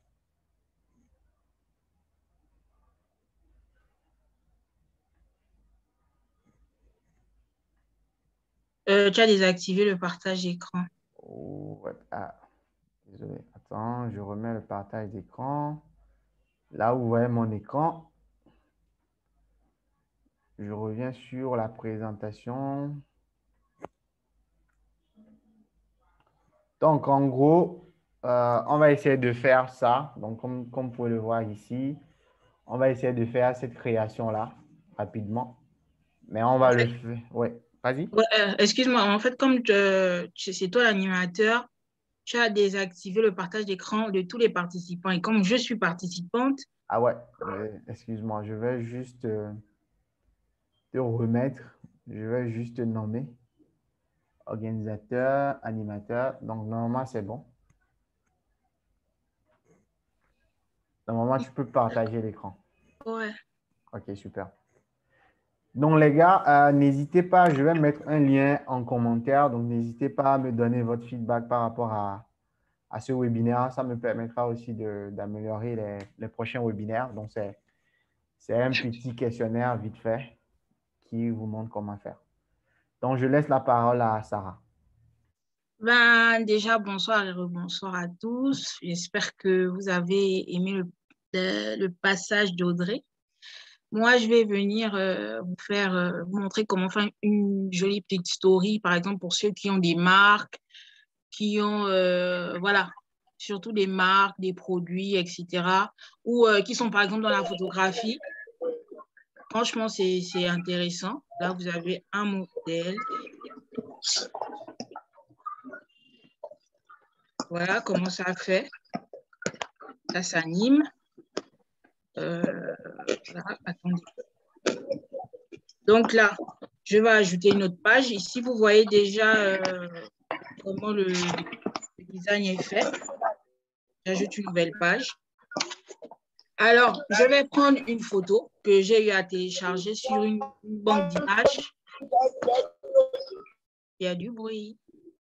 Euh, tu as désactivé le partage d'écran. Oh, ouais. Ah, désolé. Attends, je remets le partage d'écran. Là où vous voyez mon écran, je reviens sur la présentation. Donc, en gros, euh, on va essayer de faire ça. Donc, comme, comme vous pouvez le voir ici, on va essayer de faire cette création-là rapidement. Mais on En va le fait, faire. Oui, vas-y. ouais, euh, excuse-moi, en fait, comme te- tu- c'est toi l'animateur, tu as désactivé le partage d'écran de tous les participants. Et comme je suis participante, Ah ouais, euh, excuse-moi, je vais juste euh, te remettre. Je vais juste te nommer organisateur, animateur. Donc, normalement, c'est bon. Normalement, tu peux partager l'écran. ouais, Ok, super. Donc, les gars, euh, n'hésitez pas, je vais mettre un lien en commentaire. Donc, n'hésitez pas à me donner votre feedback par rapport à, à ce webinaire. Ça me permettra aussi de- d'améliorer les, les prochains webinaires. Donc, c'est, c'est un petit questionnaire vite fait qui vous montre comment faire. Donc, je laisse la parole à Sarah. ben déjà, bonsoir et rebonsoir à tous. J'espère que vous avez aimé le, le, le passage d'Audrey. Moi, je vais venir euh, vous faire, euh, vous montrer comment faire une jolie petite story, par exemple, pour ceux qui ont des marques, qui ont, euh, voilà. surtout des marques, des produits, et cetera, ou euh, qui sont par exemple dans la photographie. Franchement, c'est intéressant. Là, vous avez un modèle. Voilà comment ça fait. Ça s'anime. Euh, voilà, attendez. Donc là, je vais ajouter une autre page. Ici, vous voyez déjà euh, comment le, le design est fait. J'ajoute une nouvelle page. Alors, je vais prendre une photo que j'ai eu à télécharger sur une, une banque d'images. Il y a du bruit.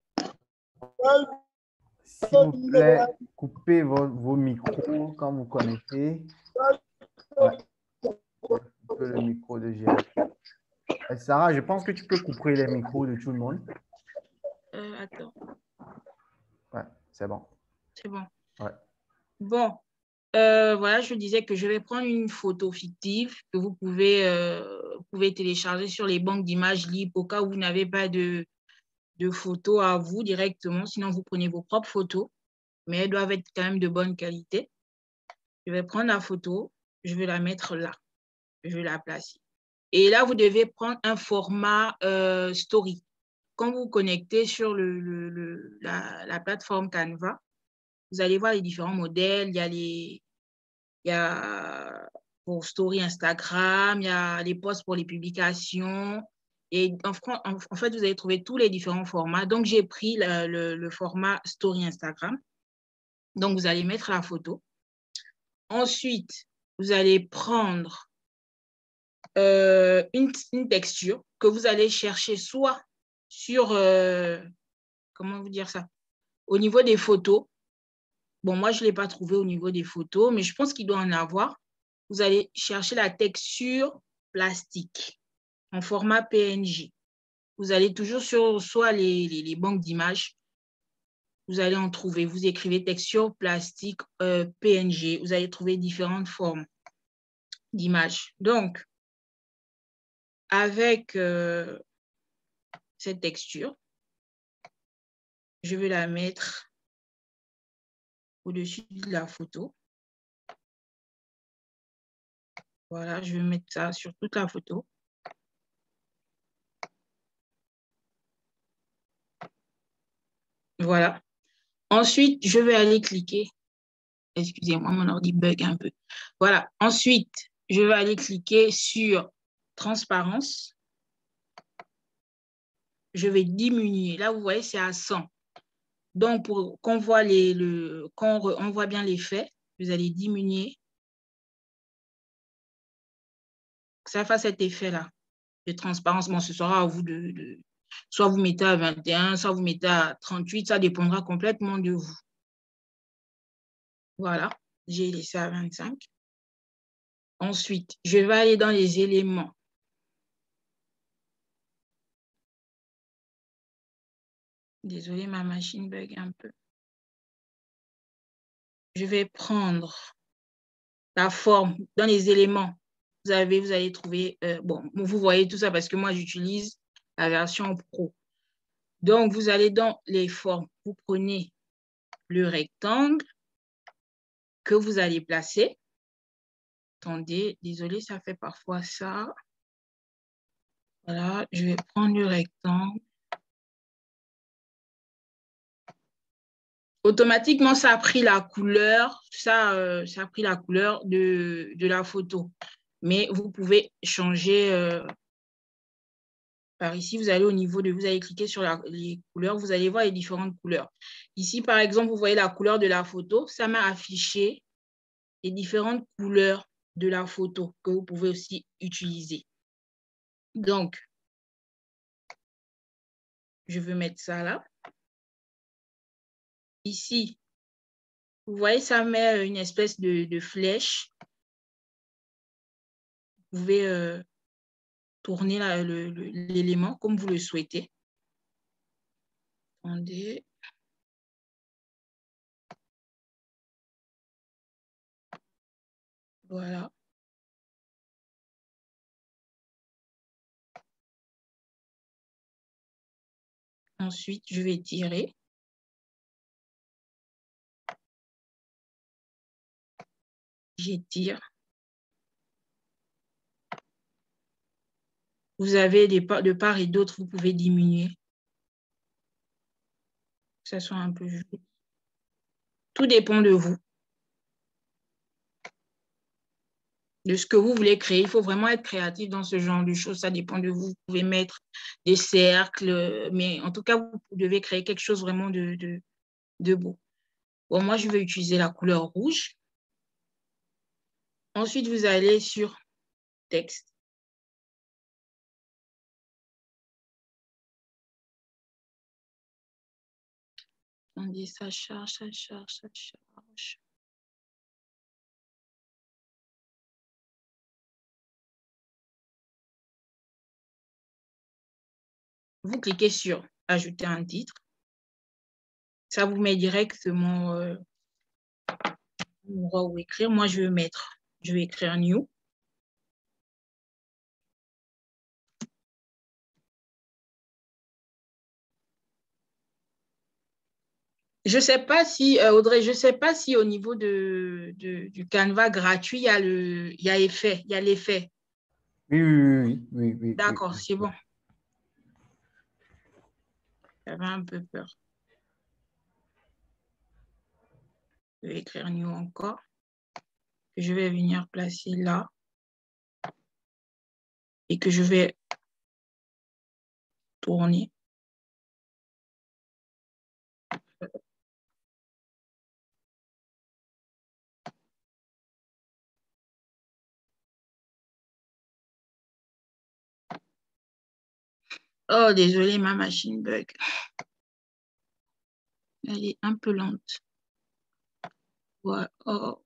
S'il vous plaît, coupez vos, vos micros quand vous connectez. Ouais. Couper le micro de G R. Sarah, je pense que tu peux couper les micros de tout le monde. Euh, attends. Ouais, c'est bon. C'est bon. Ouais. Bon, euh, voilà, je disais que je vais prendre une photo fictive que vous pouvez, euh, pouvez télécharger sur les banques d'images libres au cas où vous n'avez pas de, de photos à vous directement. Sinon, vous prenez vos propres photos, mais elles doivent être quand même de bonne qualité. Je vais prendre la photo, je vais la mettre là. Je vais la placer. Et là, vous devez prendre un format euh, story. Quand vous vous connectez sur le, le, le, la, la plateforme Canva, vous allez voir les différents modèles. Il y a les, il y a pour story Instagram, il y a les posts pour les publications. Et en, en, en fait, vous allez trouver tous les différents formats. Donc, j'ai pris le, le, le format story Instagram. Donc, vous allez mettre la photo. Ensuite, vous allez prendre euh, une, une texture que vous allez chercher soit sur, euh, comment vous dire ça, au niveau des photos. Bon, moi, je ne l'ai pas trouvé au niveau des photos, mais je pense qu'il doit en avoir. Vous allez chercher la texture plastique en format P N G. Vous allez toujours sur soit les, les, les banques d'images, vous allez en trouver. Vous écrivez texture plastique euh, P N G. Vous allez trouver différentes formes d'images. Donc, avec euh, cette texture, je vais la mettre au-dessus de la photo. Voilà, je vais mettre ça sur toute la photo. Voilà. Ensuite, je vais aller cliquer. Excusez-moi, mon ordi bug un peu. Voilà. Ensuite, je vais aller cliquer sur transparence. Je vais diminuer. Là, vous voyez, c'est à cent. Donc, pour qu'on voit, les, le, qu'on on voit bien l'effet, vous allez diminuer. Que ça fasse cet effet-là de transparence. Bon, ce sera à vous de, de... Soit vous mettez à vingt et un, soit vous mettez à trente-huit. Ça dépendra complètement de vous. Voilà. J'ai laissé à vingt-cinq. Ensuite, je vais aller dans les éléments. Désolée, ma machine bug un peu. Je vais prendre la forme dans les éléments. Vous avez, vous allez trouver, euh, bon, vous voyez tout ça parce que moi, j'utilise la version Pro. Donc, vous allez dans les formes. Vous prenez le rectangle que vous allez placer. Attendez, désolé, ça fait parfois ça. Voilà, je vais prendre le rectangle. Automatiquement, ça a pris la couleur, ça, euh, ça a pris la couleur de, de la photo. Mais vous pouvez changer euh, par ici. Vous allez au niveau de, vous allez cliquer sur la, les couleurs, vous allez voir les différentes couleurs. Ici, par exemple, vous voyez la couleur de la photo. Ça m'a affiché les différentes couleurs de la photo que vous pouvez aussi utiliser. Donc, je vais mettre ça là. Ici, vous voyez, ça met une espèce de, de flèche. Vous pouvez euh, tourner l'élément comme vous le souhaitez. Attendez. Voilà. Ensuite, je vais tirer. j'étire. Vous avez des, de part et d'autre, vous pouvez diminuer. Que ça soit un peu joli. Tout dépend de vous. De ce que vous voulez créer. Il faut vraiment être créatif dans ce genre de choses. Ça dépend de vous. Vous pouvez mettre des cercles, mais en tout cas, vous devez créer quelque chose vraiment de, de, de beau. Bon, moi, je vais utiliser la couleur rouge. Ensuite, vous allez sur texte. Attendez, ça charge, ça charge, ça charge. Vous cliquez sur « Ajouter un titre ». Ça vous met directement euh, endroit où écrire. Moi, je vais mettre, je vais écrire « New ». Je ne sais pas si, euh, Audrey, je ne sais pas si au niveau de, de, du Canva gratuit, il y a le, il y a effet, il y a l'effet. Oui, oui, oui, oui, D'accord, oui, c'est oui. bon. J'avais un peu peur. Je vais écrire New encore. Que je vais venir placer là. Et que je vais tourner. Oh, désolé, ma machine bug. Elle est un peu lente. Ouais. Oh.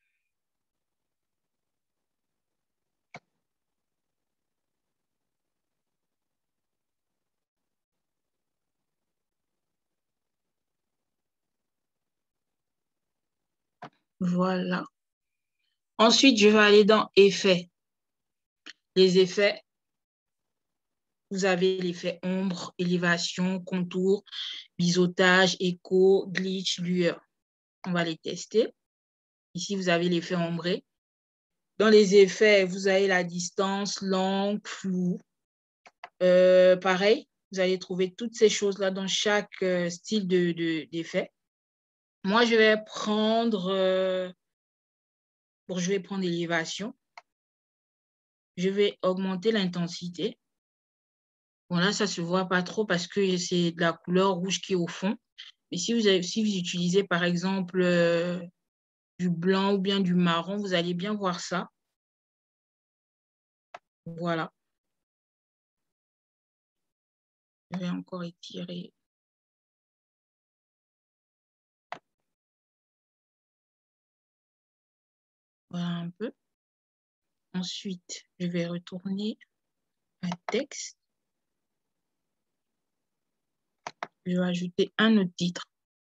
Voilà. Ensuite, je vais aller dans Effets. Les effets, vous avez l'effet ombre, élévation, contour, biseautage, écho, glitch, lueur. On va les tester. Ici, vous avez l'effet ombré. Dans les effets, vous avez la distance, l'angle, flou. Euh, pareil, vous allez trouver toutes ces choses-là dans chaque euh, style de, de, d'effet. Moi, je vais prendre, euh, bon, je vais prendre l'élévation. Je vais augmenter l'intensité. Bon, là, ça ne se voit pas trop parce que c'est de la couleur rouge qui est au fond. Mais si vous, avez, si vous utilisez, par exemple, euh, du blanc ou bien du marron, vous allez bien voir ça. Voilà. Je vais encore étirer. Voilà un peu. Ensuite, je vais retourner à texte. Je vais ajouter un autre titre.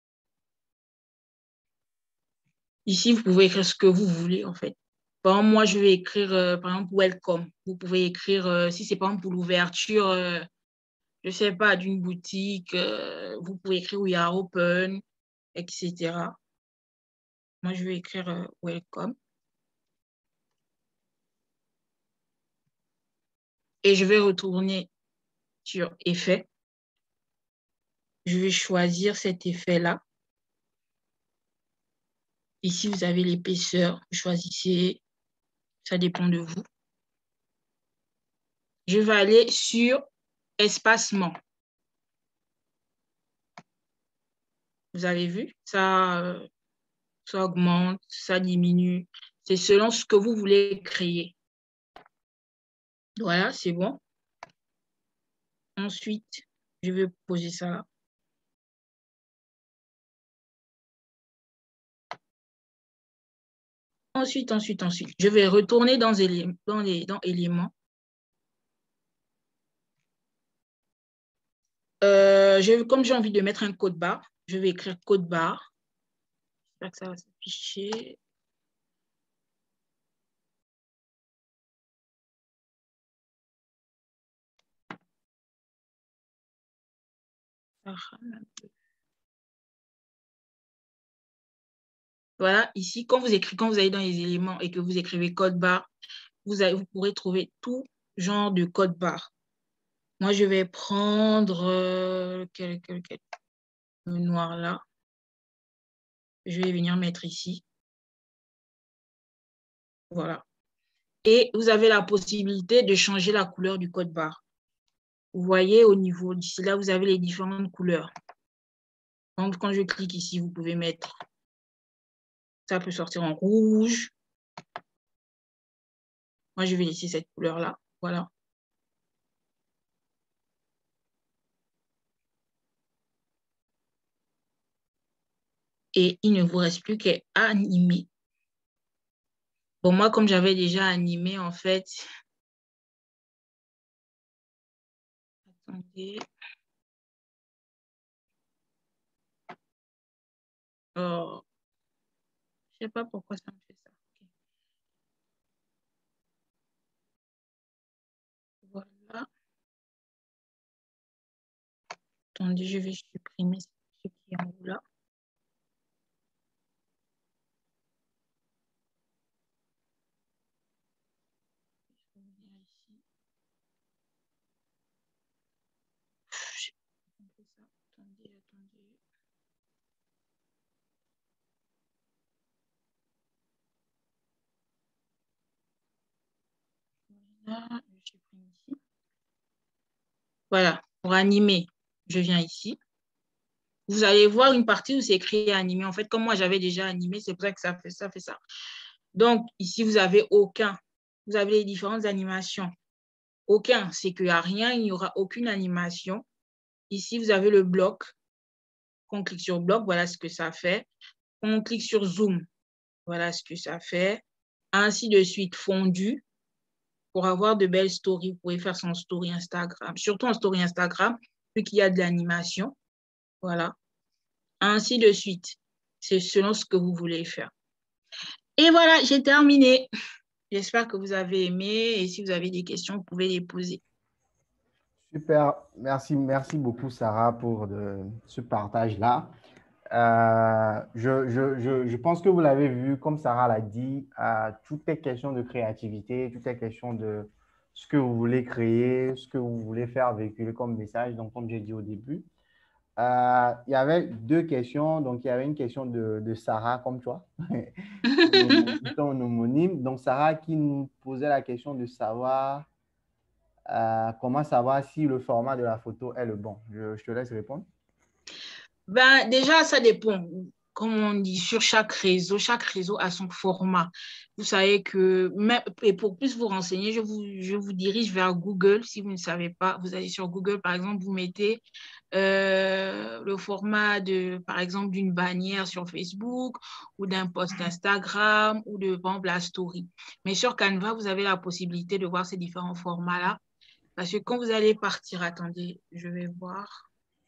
Ici, vous pouvez écrire ce que vous voulez, en fait. Par exemple, moi, je vais écrire, euh, par exemple, welcome. Vous pouvez écrire, euh, si c'est par exemple pour l'ouverture, euh, je ne sais pas, d'une boutique, euh, vous pouvez écrire we are open, et cetera. Moi, je vais écrire euh, welcome. Et je vais retourner sur effet. Je vais choisir cet effet-là. Ici, vous avez l'épaisseur. Vous choisissez, ça dépend de vous. Je vais aller sur espacement. Vous avez vu, ça, euh, ça augmente, ça diminue. C'est selon ce que vous voulez créer. Voilà, c'est bon. Ensuite, je vais poser ça là. Ensuite, ensuite, ensuite, je vais retourner dans, élé dans, les, dans éléments. Euh, je, comme j'ai envie de mettre un code barre, je vais écrire code barre. J'espère que ça va s'afficher. Ça rame un peu. Voilà, ici, quand vous écrivez, quand vous allez dans les éléments et que vous écrivez code barre, vous, avez, vous pourrez trouver tout genre de code barre. Moi, je vais prendre euh, quel, quel, quel, le noir là. Je vais venir mettre ici. Voilà. Et vous avez la possibilité de changer la couleur du code barre. Vous voyez au niveau d'ici là, vous avez les différentes couleurs. Donc, quand je clique ici, vous pouvez mettre, ça peut sortir en rouge. Moi, je vais laisser cette couleur-là. Voilà. Et il ne vous reste plus qu'à animer. Bon, moi, comme j'avais déjà animé, en fait, attendez. Oh, je ne sais pas pourquoi ça me fait ça. Okay. Voilà. Attendez, je vais supprimer ce qui est en haut là. Attendez, attendez. Voilà, je supprime ici. Voilà, pour animer, je viens ici. Vous allez voir une partie où c'est écrit animé. En fait, comme moi, j'avais déjà animé, c'est pour ça que ça fait ça, fait ça. Donc, ici, vous n'avez aucun. Vous avez les différentes animations. Aucun, c'est qu'il n'y a rien, il n'y aura aucune animation. Ici, vous avez le bloc. Quand on clique sur bloc, voilà ce que ça fait. Quand on clique sur zoom, voilà ce que ça fait. Ainsi de suite, fondu. Pour avoir de belles stories, vous pouvez faire son story Instagram. Surtout en story Instagram, vu qu'il y a de l'animation. Voilà. Ainsi de suite. C'est selon ce que vous voulez faire. Et voilà, j'ai terminé. J'espère que vous avez aimé. Et si vous avez des questions, vous pouvez les poser. Super. Merci, merci beaucoup, Sarah, pour de, ce partage-là. Euh, je, je, je, je pense que vous l'avez vu, comme Sarah l'a dit, euh, tout est question de créativité, tout est question de ce que vous voulez créer, ce que vous voulez faire véhiculer comme message. Donc, comme j'ai dit au début, euh, il y avait deux questions. Donc, il y avait une question de, de Sarah, comme toi, ton homonyme. Donc, Sarah qui nous posait la question de savoir euh, comment savoir si le format de la photo est le bon. Je, je te laisse répondre. Ben, déjà, ça dépend. Comme on dit, sur chaque réseau, chaque réseau a son format. Vous savez que, même, et pour plus vous renseigner, je vous, je vous dirige vers Google. Si vous ne savez pas, vous allez sur Google, par exemple, vous mettez euh, le format de, par exemple, d'une bannière sur Facebook ou d'un post Instagram ou de, par exemple, la story. Mais sur Canva, vous avez la possibilité de voir ces différents formats-là. Parce que quand vous allez partir, attendez, je vais voir.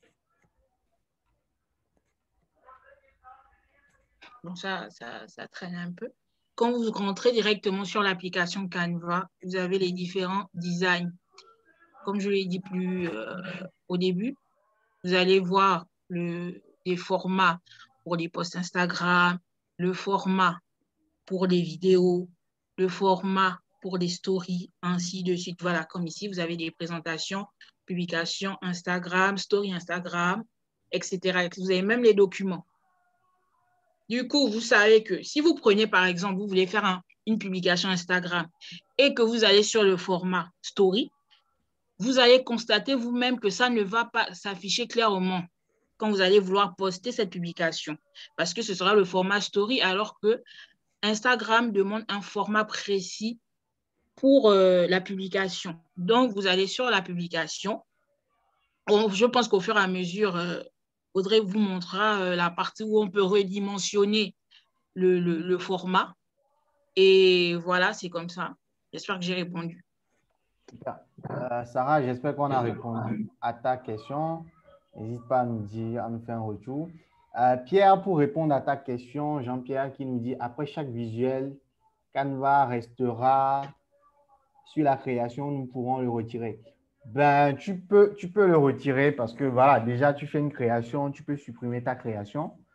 Donc, ça, ça, ça traîne un peu. Quand vous rentrez directement sur l'application Canva, vous avez les différents designs. Comme je l'ai dit plus euh, au début, vous allez voir le, les formats pour les posts Instagram, le format pour les vidéos, le format pour les stories, ainsi de suite. Voilà, comme ici, vous avez des présentations, publications Instagram, story Instagram, et cetera. Vous avez même les documents. Du coup, vous savez que si vous prenez, par exemple, vous voulez faire un, une publication Instagram et que vous allez sur le format story, vous allez constater vous-même que ça ne va pas s'afficher clairement quand vous allez vouloir poster cette publication parce que ce sera le format story alors que Instagram demande un format précis pour euh, la publication. Donc, vous allez sur la publication. Bon, je pense qu'au fur et à mesure, euh, Audrey vous montrera euh, la partie où on peut redimensionner le, le, le format. Et voilà, c'est comme ça. J'espère que j'ai répondu. Super. Euh, Sarah, j'espère qu'on a répondu à ta question. N'hésite pas à nous dire, à nous faire un retour. Euh, Pierre, pour répondre à ta question, Jean-Pierre qui nous dit, après chaque visuel, Canva restera sur la création, nous pourrons le retirer. Ben, tu peux, tu peux le retirer parce que voilà, déjà, tu fais une création, tu peux supprimer ta création.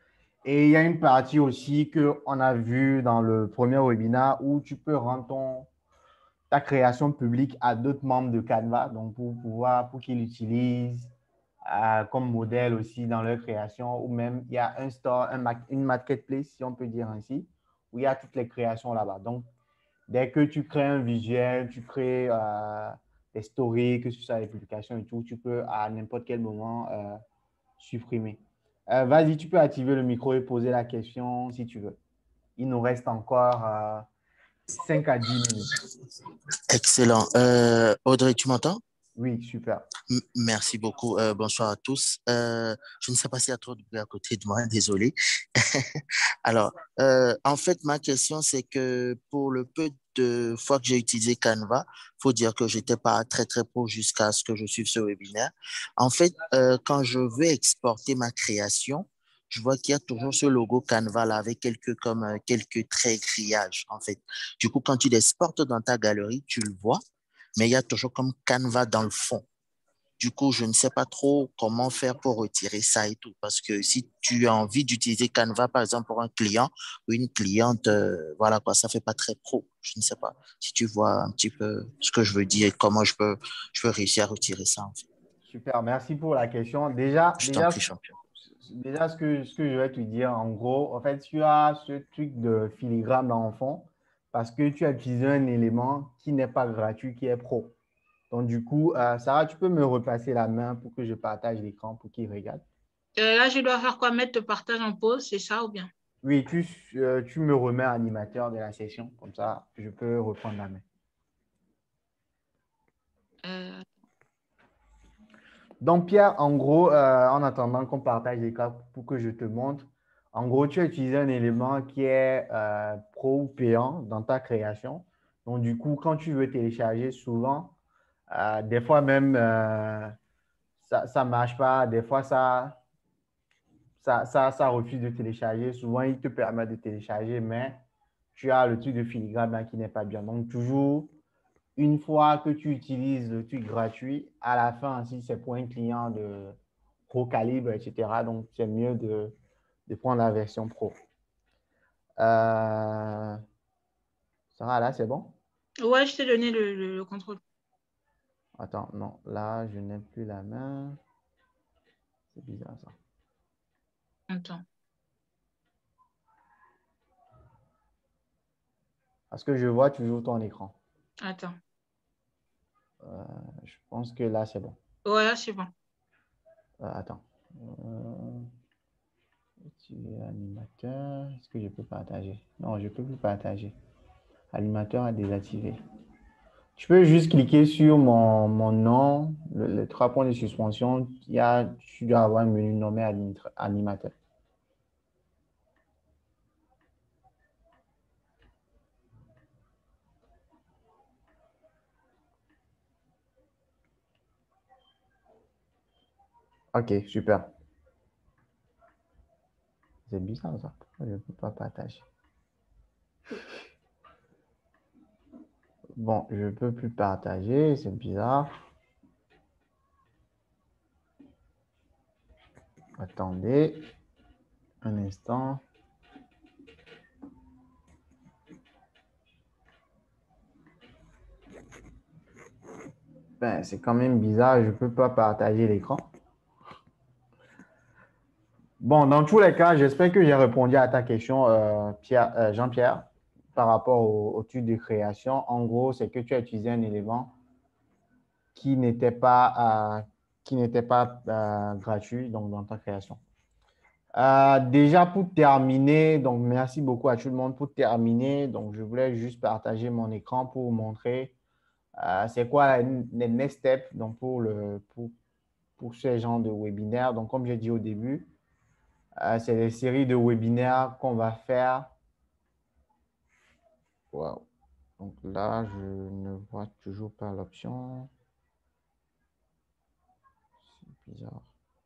Et il y a une partie aussi qu'on a vue dans le premier webinaire où tu peux rendre ton, ta création publique à d'autres membres de Canva, donc pour pouvoir, pour qu'ils l'utilisent euh, comme modèle aussi dans leur création, ou même il y a un store, un, une marketplace, si on peut dire ainsi, où il y a toutes les créations là-bas. Donc, dès que tu crées un visuel, tu crées euh, des stories, que ce soit des publications et tout, tu peux à n'importe quel moment euh, supprimer. Euh, vas-y, tu peux activer le micro et poser la question si tu veux. Il nous reste encore euh, cinq à dix minutes. Excellent. Euh, Audrey, tu m'entends? Oui, super. M- Merci beaucoup. Euh, bonsoir à tous. Euh, je ne sais pas s'il y a trop de bruit à côté de moi, désolé. Alors, euh, en fait, ma question, c'est que pour le peu de fois que j'ai utilisé Canva, faut dire que j'étais pas très, très pro jusqu'à ce que je suive ce webinaire. En fait, euh, quand je veux exporter ma création, je vois qu'il y a toujours ce logo Canva là avec quelques, comme, euh, quelques traits grillages, en fait. Du coup, quand tu l'exportes dans ta galerie, tu le vois, mais il y a toujours comme Canva dans le fond. Du coup, je ne sais pas trop comment faire pour retirer ça et tout. Parce que si tu as envie d'utiliser Canva, par exemple, pour un client ou une cliente, euh, voilà quoi, ça fait pas très pro. Je ne sais pas si tu vois un petit peu ce que je veux dire et comment je peux, je peux réussir à retirer ça, en fait. Super, merci pour la question. Déjà, Je t'en déjà, prie, champion. déjà ce que, ce que je vais te dire, en gros, en fait, tu as ce truc de filigrane dans le fond parce que tu as utilisé un élément qui n'est pas gratuit, qui est pro. Donc, du coup, euh, Sarah, tu peux me repasser la main pour que je partage l'écran pour qu'il regarde. Euh, là, je dois faire quoi? Mettre le partage en pause, c'est ça ou bien? Oui, tu, euh, tu me remets animateur de la session, comme ça, je peux reprendre la main. Euh, Donc, Pierre, en gros, euh, en attendant qu'on partage l'écran pour que je te montre, en gros, tu as utilisé un élément qui est euh, pro ou payant dans ta création. Donc, du coup, quand tu veux télécharger, souvent, euh, des fois même, euh, ça ne marche pas. Des fois, ça, ça, ça, ça refuse de télécharger. Souvent, il te permet de télécharger, mais tu as le truc de filigrane là qui n'est pas bien. Donc, toujours, une fois que tu utilises le truc gratuit, à la fin, si c'est pour un client de pro calibre, et cetera, donc c'est mieux de, de prendre la version pro. Euh, Sarah, là, c'est bon? Ouais, je t'ai donné le, le- le contrôle. Attends, non, là, je n'ai plus la main. C'est bizarre ça. Attends. Parce que je vois toujours ton écran. Attends. Euh, je pense que là, c'est bon. Ouais, c'est bon. Euh, attends. Euh, activer animateur. Est-ce que je peux partager? Non, je ne peux plus partager. Animateur à désactiver. Tu peux juste cliquer sur mon, mon nom, le- les trois points de suspension. Il y a, tu dois avoir un menu nommé animateur. animateur. Ok, super. C'est bizarre ça. Pourquoi je ne peux pas partager? Bon, je ne peux plus partager. C'est bizarre. Attendez un instant. Ben, c'est quand même bizarre. Je ne peux pas partager l'écran. Bon, dans tous les cas, j'espère que j'ai répondu à ta question, euh, Pierre, euh, Jean-Pierre, par rapport au, au type de création. En gros, c'est que tu as utilisé un élément qui n'était pas, euh, qui n'était pas euh, gratuit donc, dans ta création. Euh, déjà, pour terminer, donc merci beaucoup à tout le monde. Pour terminer, donc je voulais juste partager mon écran pour vous montrer euh, c'est quoi les next steps donc pour, le, pour, pour ce genre de webinaire. Donc, comme j'ai dit au début, euh, c'est des séries de webinaires qu'on va faire. Wow. Donc là, je ne vois toujours pas l'option. C'est bizarre.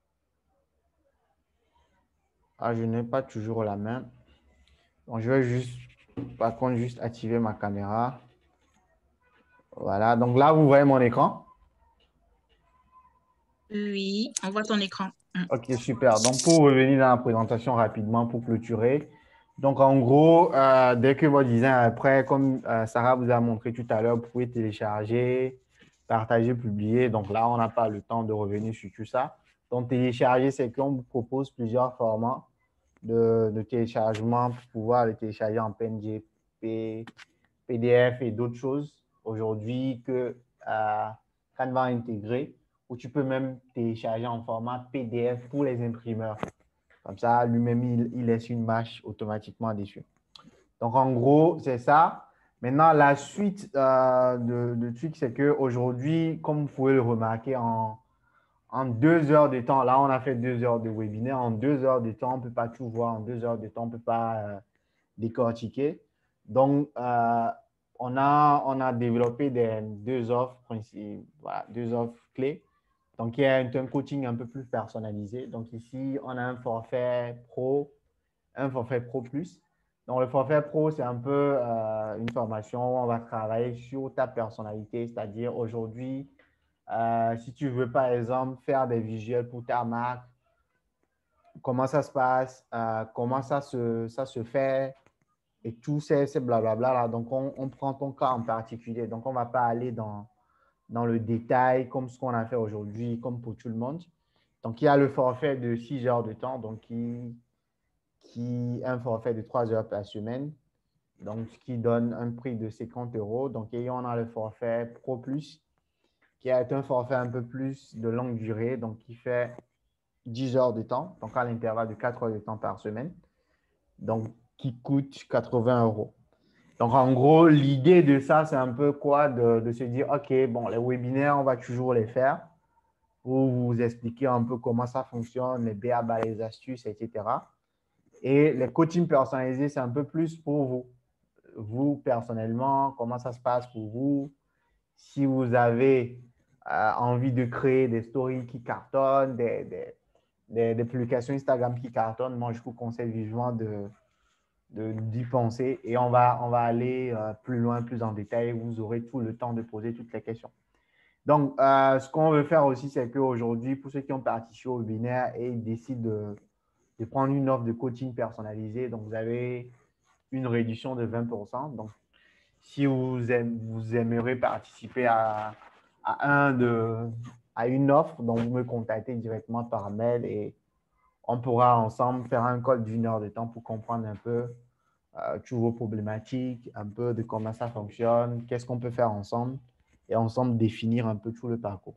Ah, je n'ai pas toujours la main. Donc, je vais juste, par contre, juste activer ma caméra. Voilà. Donc là, vous voyez mon écran. Oui, on voit ton écran. Ok, super. Donc, pour revenir dans la présentation rapidement, pour clôturer. Donc, en gros, euh, dès que votre design est prêt, comme euh, Sarah vous a montré tout à l'heure, vous pouvez télécharger, partager, publier. Donc là, on n'a pas le temps de revenir sur tout ça. Donc, télécharger, c'est qu'on vous propose plusieurs formats de, de téléchargement pour pouvoir les télécharger en P N G, P D F et d'autres choses aujourd'hui que euh, Canva a intégré, ou tu peux même télécharger en format P D F pour les imprimeurs. Comme ça, lui-même, il, il laisse une marche automatiquement dessus. Donc, en gros, c'est ça. Maintenant, la suite euh, de, de trucs, c'est qu'aujourd'hui, comme vous pouvez le remarquer, en, en deux heures de temps, là, on a fait deux heures de webinaire. En deux heures de temps, on ne peut pas tout voir. En deux heures de temps, on ne peut pas euh, décortiquer. Donc, euh, on, a, on a développé des, deux offres principales, voilà, deux offres clés. Donc, il y a un, un coaching un peu plus personnalisé. Donc, ici, on a un forfait pro, un forfait pro plus. Donc, le forfait pro, c'est un peu euh, une formation où on va travailler sur ta personnalité, c'est-à-dire aujourd'hui, euh, si tu veux, par exemple, faire des visuels pour ta marque, comment ça se passe, euh, comment ça se, ça se fait, et tout ces, ces blablabla là. Donc, on, on prend ton cas en particulier. Donc, on ne va pas aller dans, dans le détail comme ce qu'on a fait aujourd'hui, comme pour tout le monde. Donc, il y a le forfait de six heures de temps, donc qui, qui un forfait de trois heures par semaine, donc ce qui donne un prix de cinquante euros. Donc, et on a le forfait Pro Plus, qui est un forfait un peu plus de longue durée, donc qui fait dix heures de temps, donc à l'intervalle de quatre heures de temps par semaine, donc qui coûte quatre-vingts euros. Donc, en gros, l'idée de ça, c'est un peu quoi? De, de se dire, OK, bon, les webinaires, on va toujours les faire pour vous expliquer un peu comment ça fonctionne, les B A B A, les astuces, et cetera. Et les coachings personnalisés, c'est un peu plus pour vous. Vous, personnellement, comment ça se passe pour vous? Si vous avez euh, envie de créer des stories qui cartonnent, des, des, des, des publications Instagram qui cartonnent, moi, je vous conseille vivement de, d'y penser et on va, on va aller euh, plus loin, plus en détail. Vous aurez tout le temps de poser toutes les questions. Donc, euh, ce qu'on veut faire aussi, c'est qu'aujourd'hui, pour ceux qui ont participé au webinaire et ils décident de, de prendre une offre de coaching personnalisée, donc vous avez une réduction de vingt pour cent. Donc, si vous, aimez, vous aimeriez participer à, à, un de, à une offre, donc vous me contactez directement par mail et on pourra ensemble faire un call d'une heure de temps pour comprendre un peu euh, toutes vos problématiques, un peu de comment ça fonctionne, qu'est-ce qu'on peut faire ensemble et ensemble définir un peu tout le parcours.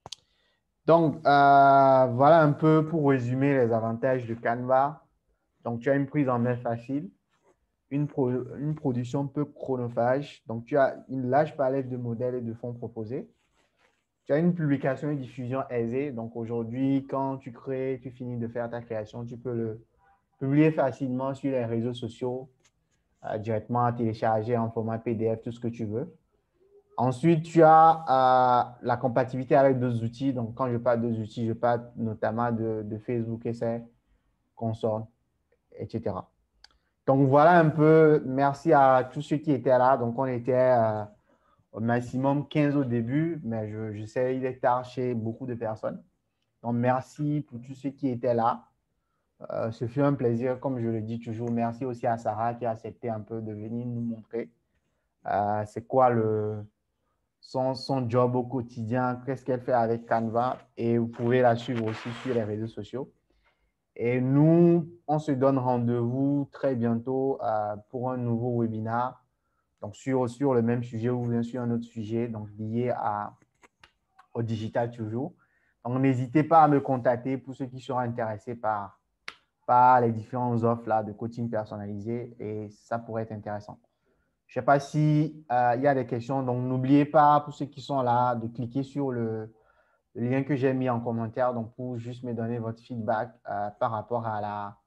Donc, euh, voilà un peu pour résumer les avantages de Canva. Donc, tu as une prise en main facile, une, pro une production peu chronophage. Donc, tu as une large palette de modèles et de fonds proposés. Tu as une publication et diffusion aisée. Donc, aujourd'hui, quand tu crées, tu finis de faire ta création, tu peux le publier facilement sur les réseaux sociaux, euh, directement à télécharger en format P D F, tout ce que tu veux. Ensuite, tu as euh, la compatibilité avec d'autres outils. Donc, quand je parle d'autres outils, je parle notamment de, de Facebook Essai, Console, et cetera. Donc, voilà un peu. Merci à tous ceux qui étaient là. Donc, on était euh, au maximum quinze au début, mais je, je sais il est tard chez beaucoup de personnes. Donc, merci pour tous ceux qui étaient là. Euh, ce fut un plaisir, comme je le dis toujours. Merci aussi à Sarah qui a accepté un peu de venir nous montrer euh, c'est quoi le, son, son job au quotidien, qu'est-ce qu'elle fait avec Canva. Et vous pouvez la suivre aussi sur les réseaux sociaux. Et nous, on se donne rendez-vous très bientôt euh, pour un nouveau webinaire. Donc, sur, sur le même sujet ou bien sur un autre sujet, donc lié à, au digital toujours. Donc, n'hésitez pas à me contacter pour ceux qui seront intéressés par, par les différentes offres là, de coaching personnalisé et ça pourrait être intéressant. Je ne sais pas s'il euh, y a des questions. Donc, n'oubliez pas, pour ceux qui sont là, de cliquer sur le, le lien que j'ai mis en commentaire donc pour juste me donner votre feedback euh, par rapport à la,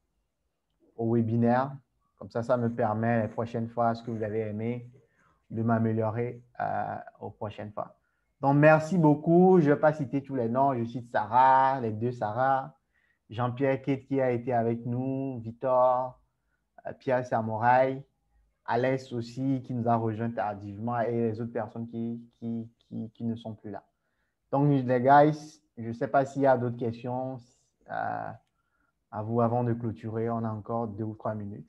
au webinaire. Comme ça, ça me permet les prochaines fois, ce que vous avez aimé, de m'améliorer euh, aux prochaines fois. Donc, merci beaucoup. Je ne vais pas citer tous les noms. Je cite Sarah, les deux Sarah, Jean-Pierre Kate qui a été avec nous, Victor, euh, Pierre Samouraï, Alès aussi qui nous a rejoint tardivement et les autres personnes qui, qui, qui, qui ne sont plus là. Donc, les guys, je ne sais pas s'il y a d'autres questions. à, à vous avant de clôturer. On a encore deux ou trois minutes.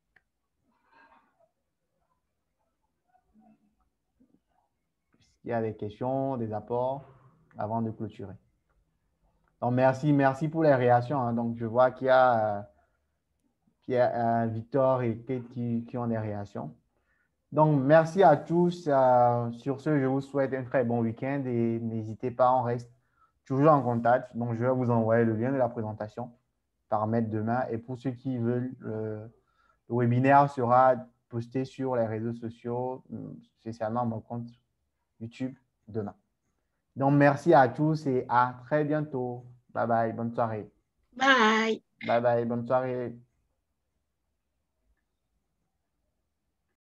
Il y a des questions, des apports avant de clôturer. Donc, merci, merci pour les réactions. Hein. Donc, je vois qu'il y a, euh, qu'il y a euh, Victor et Kate qui, qui ont des réactions. Donc, merci à tous. Euh, sur ce, je vous souhaite un très bon week-end et n'hésitez pas, on reste toujours en contact. Donc, je vais vous envoyer le lien de la présentation par mail demain. Et pour ceux qui veulent, le, le webinaire sera posté sur les réseaux sociaux, spécialement mon compte YouTube demain. Donc, merci à tous et à très bientôt. Bye bye, bonne soirée. Bye. Bye bye, bonne soirée.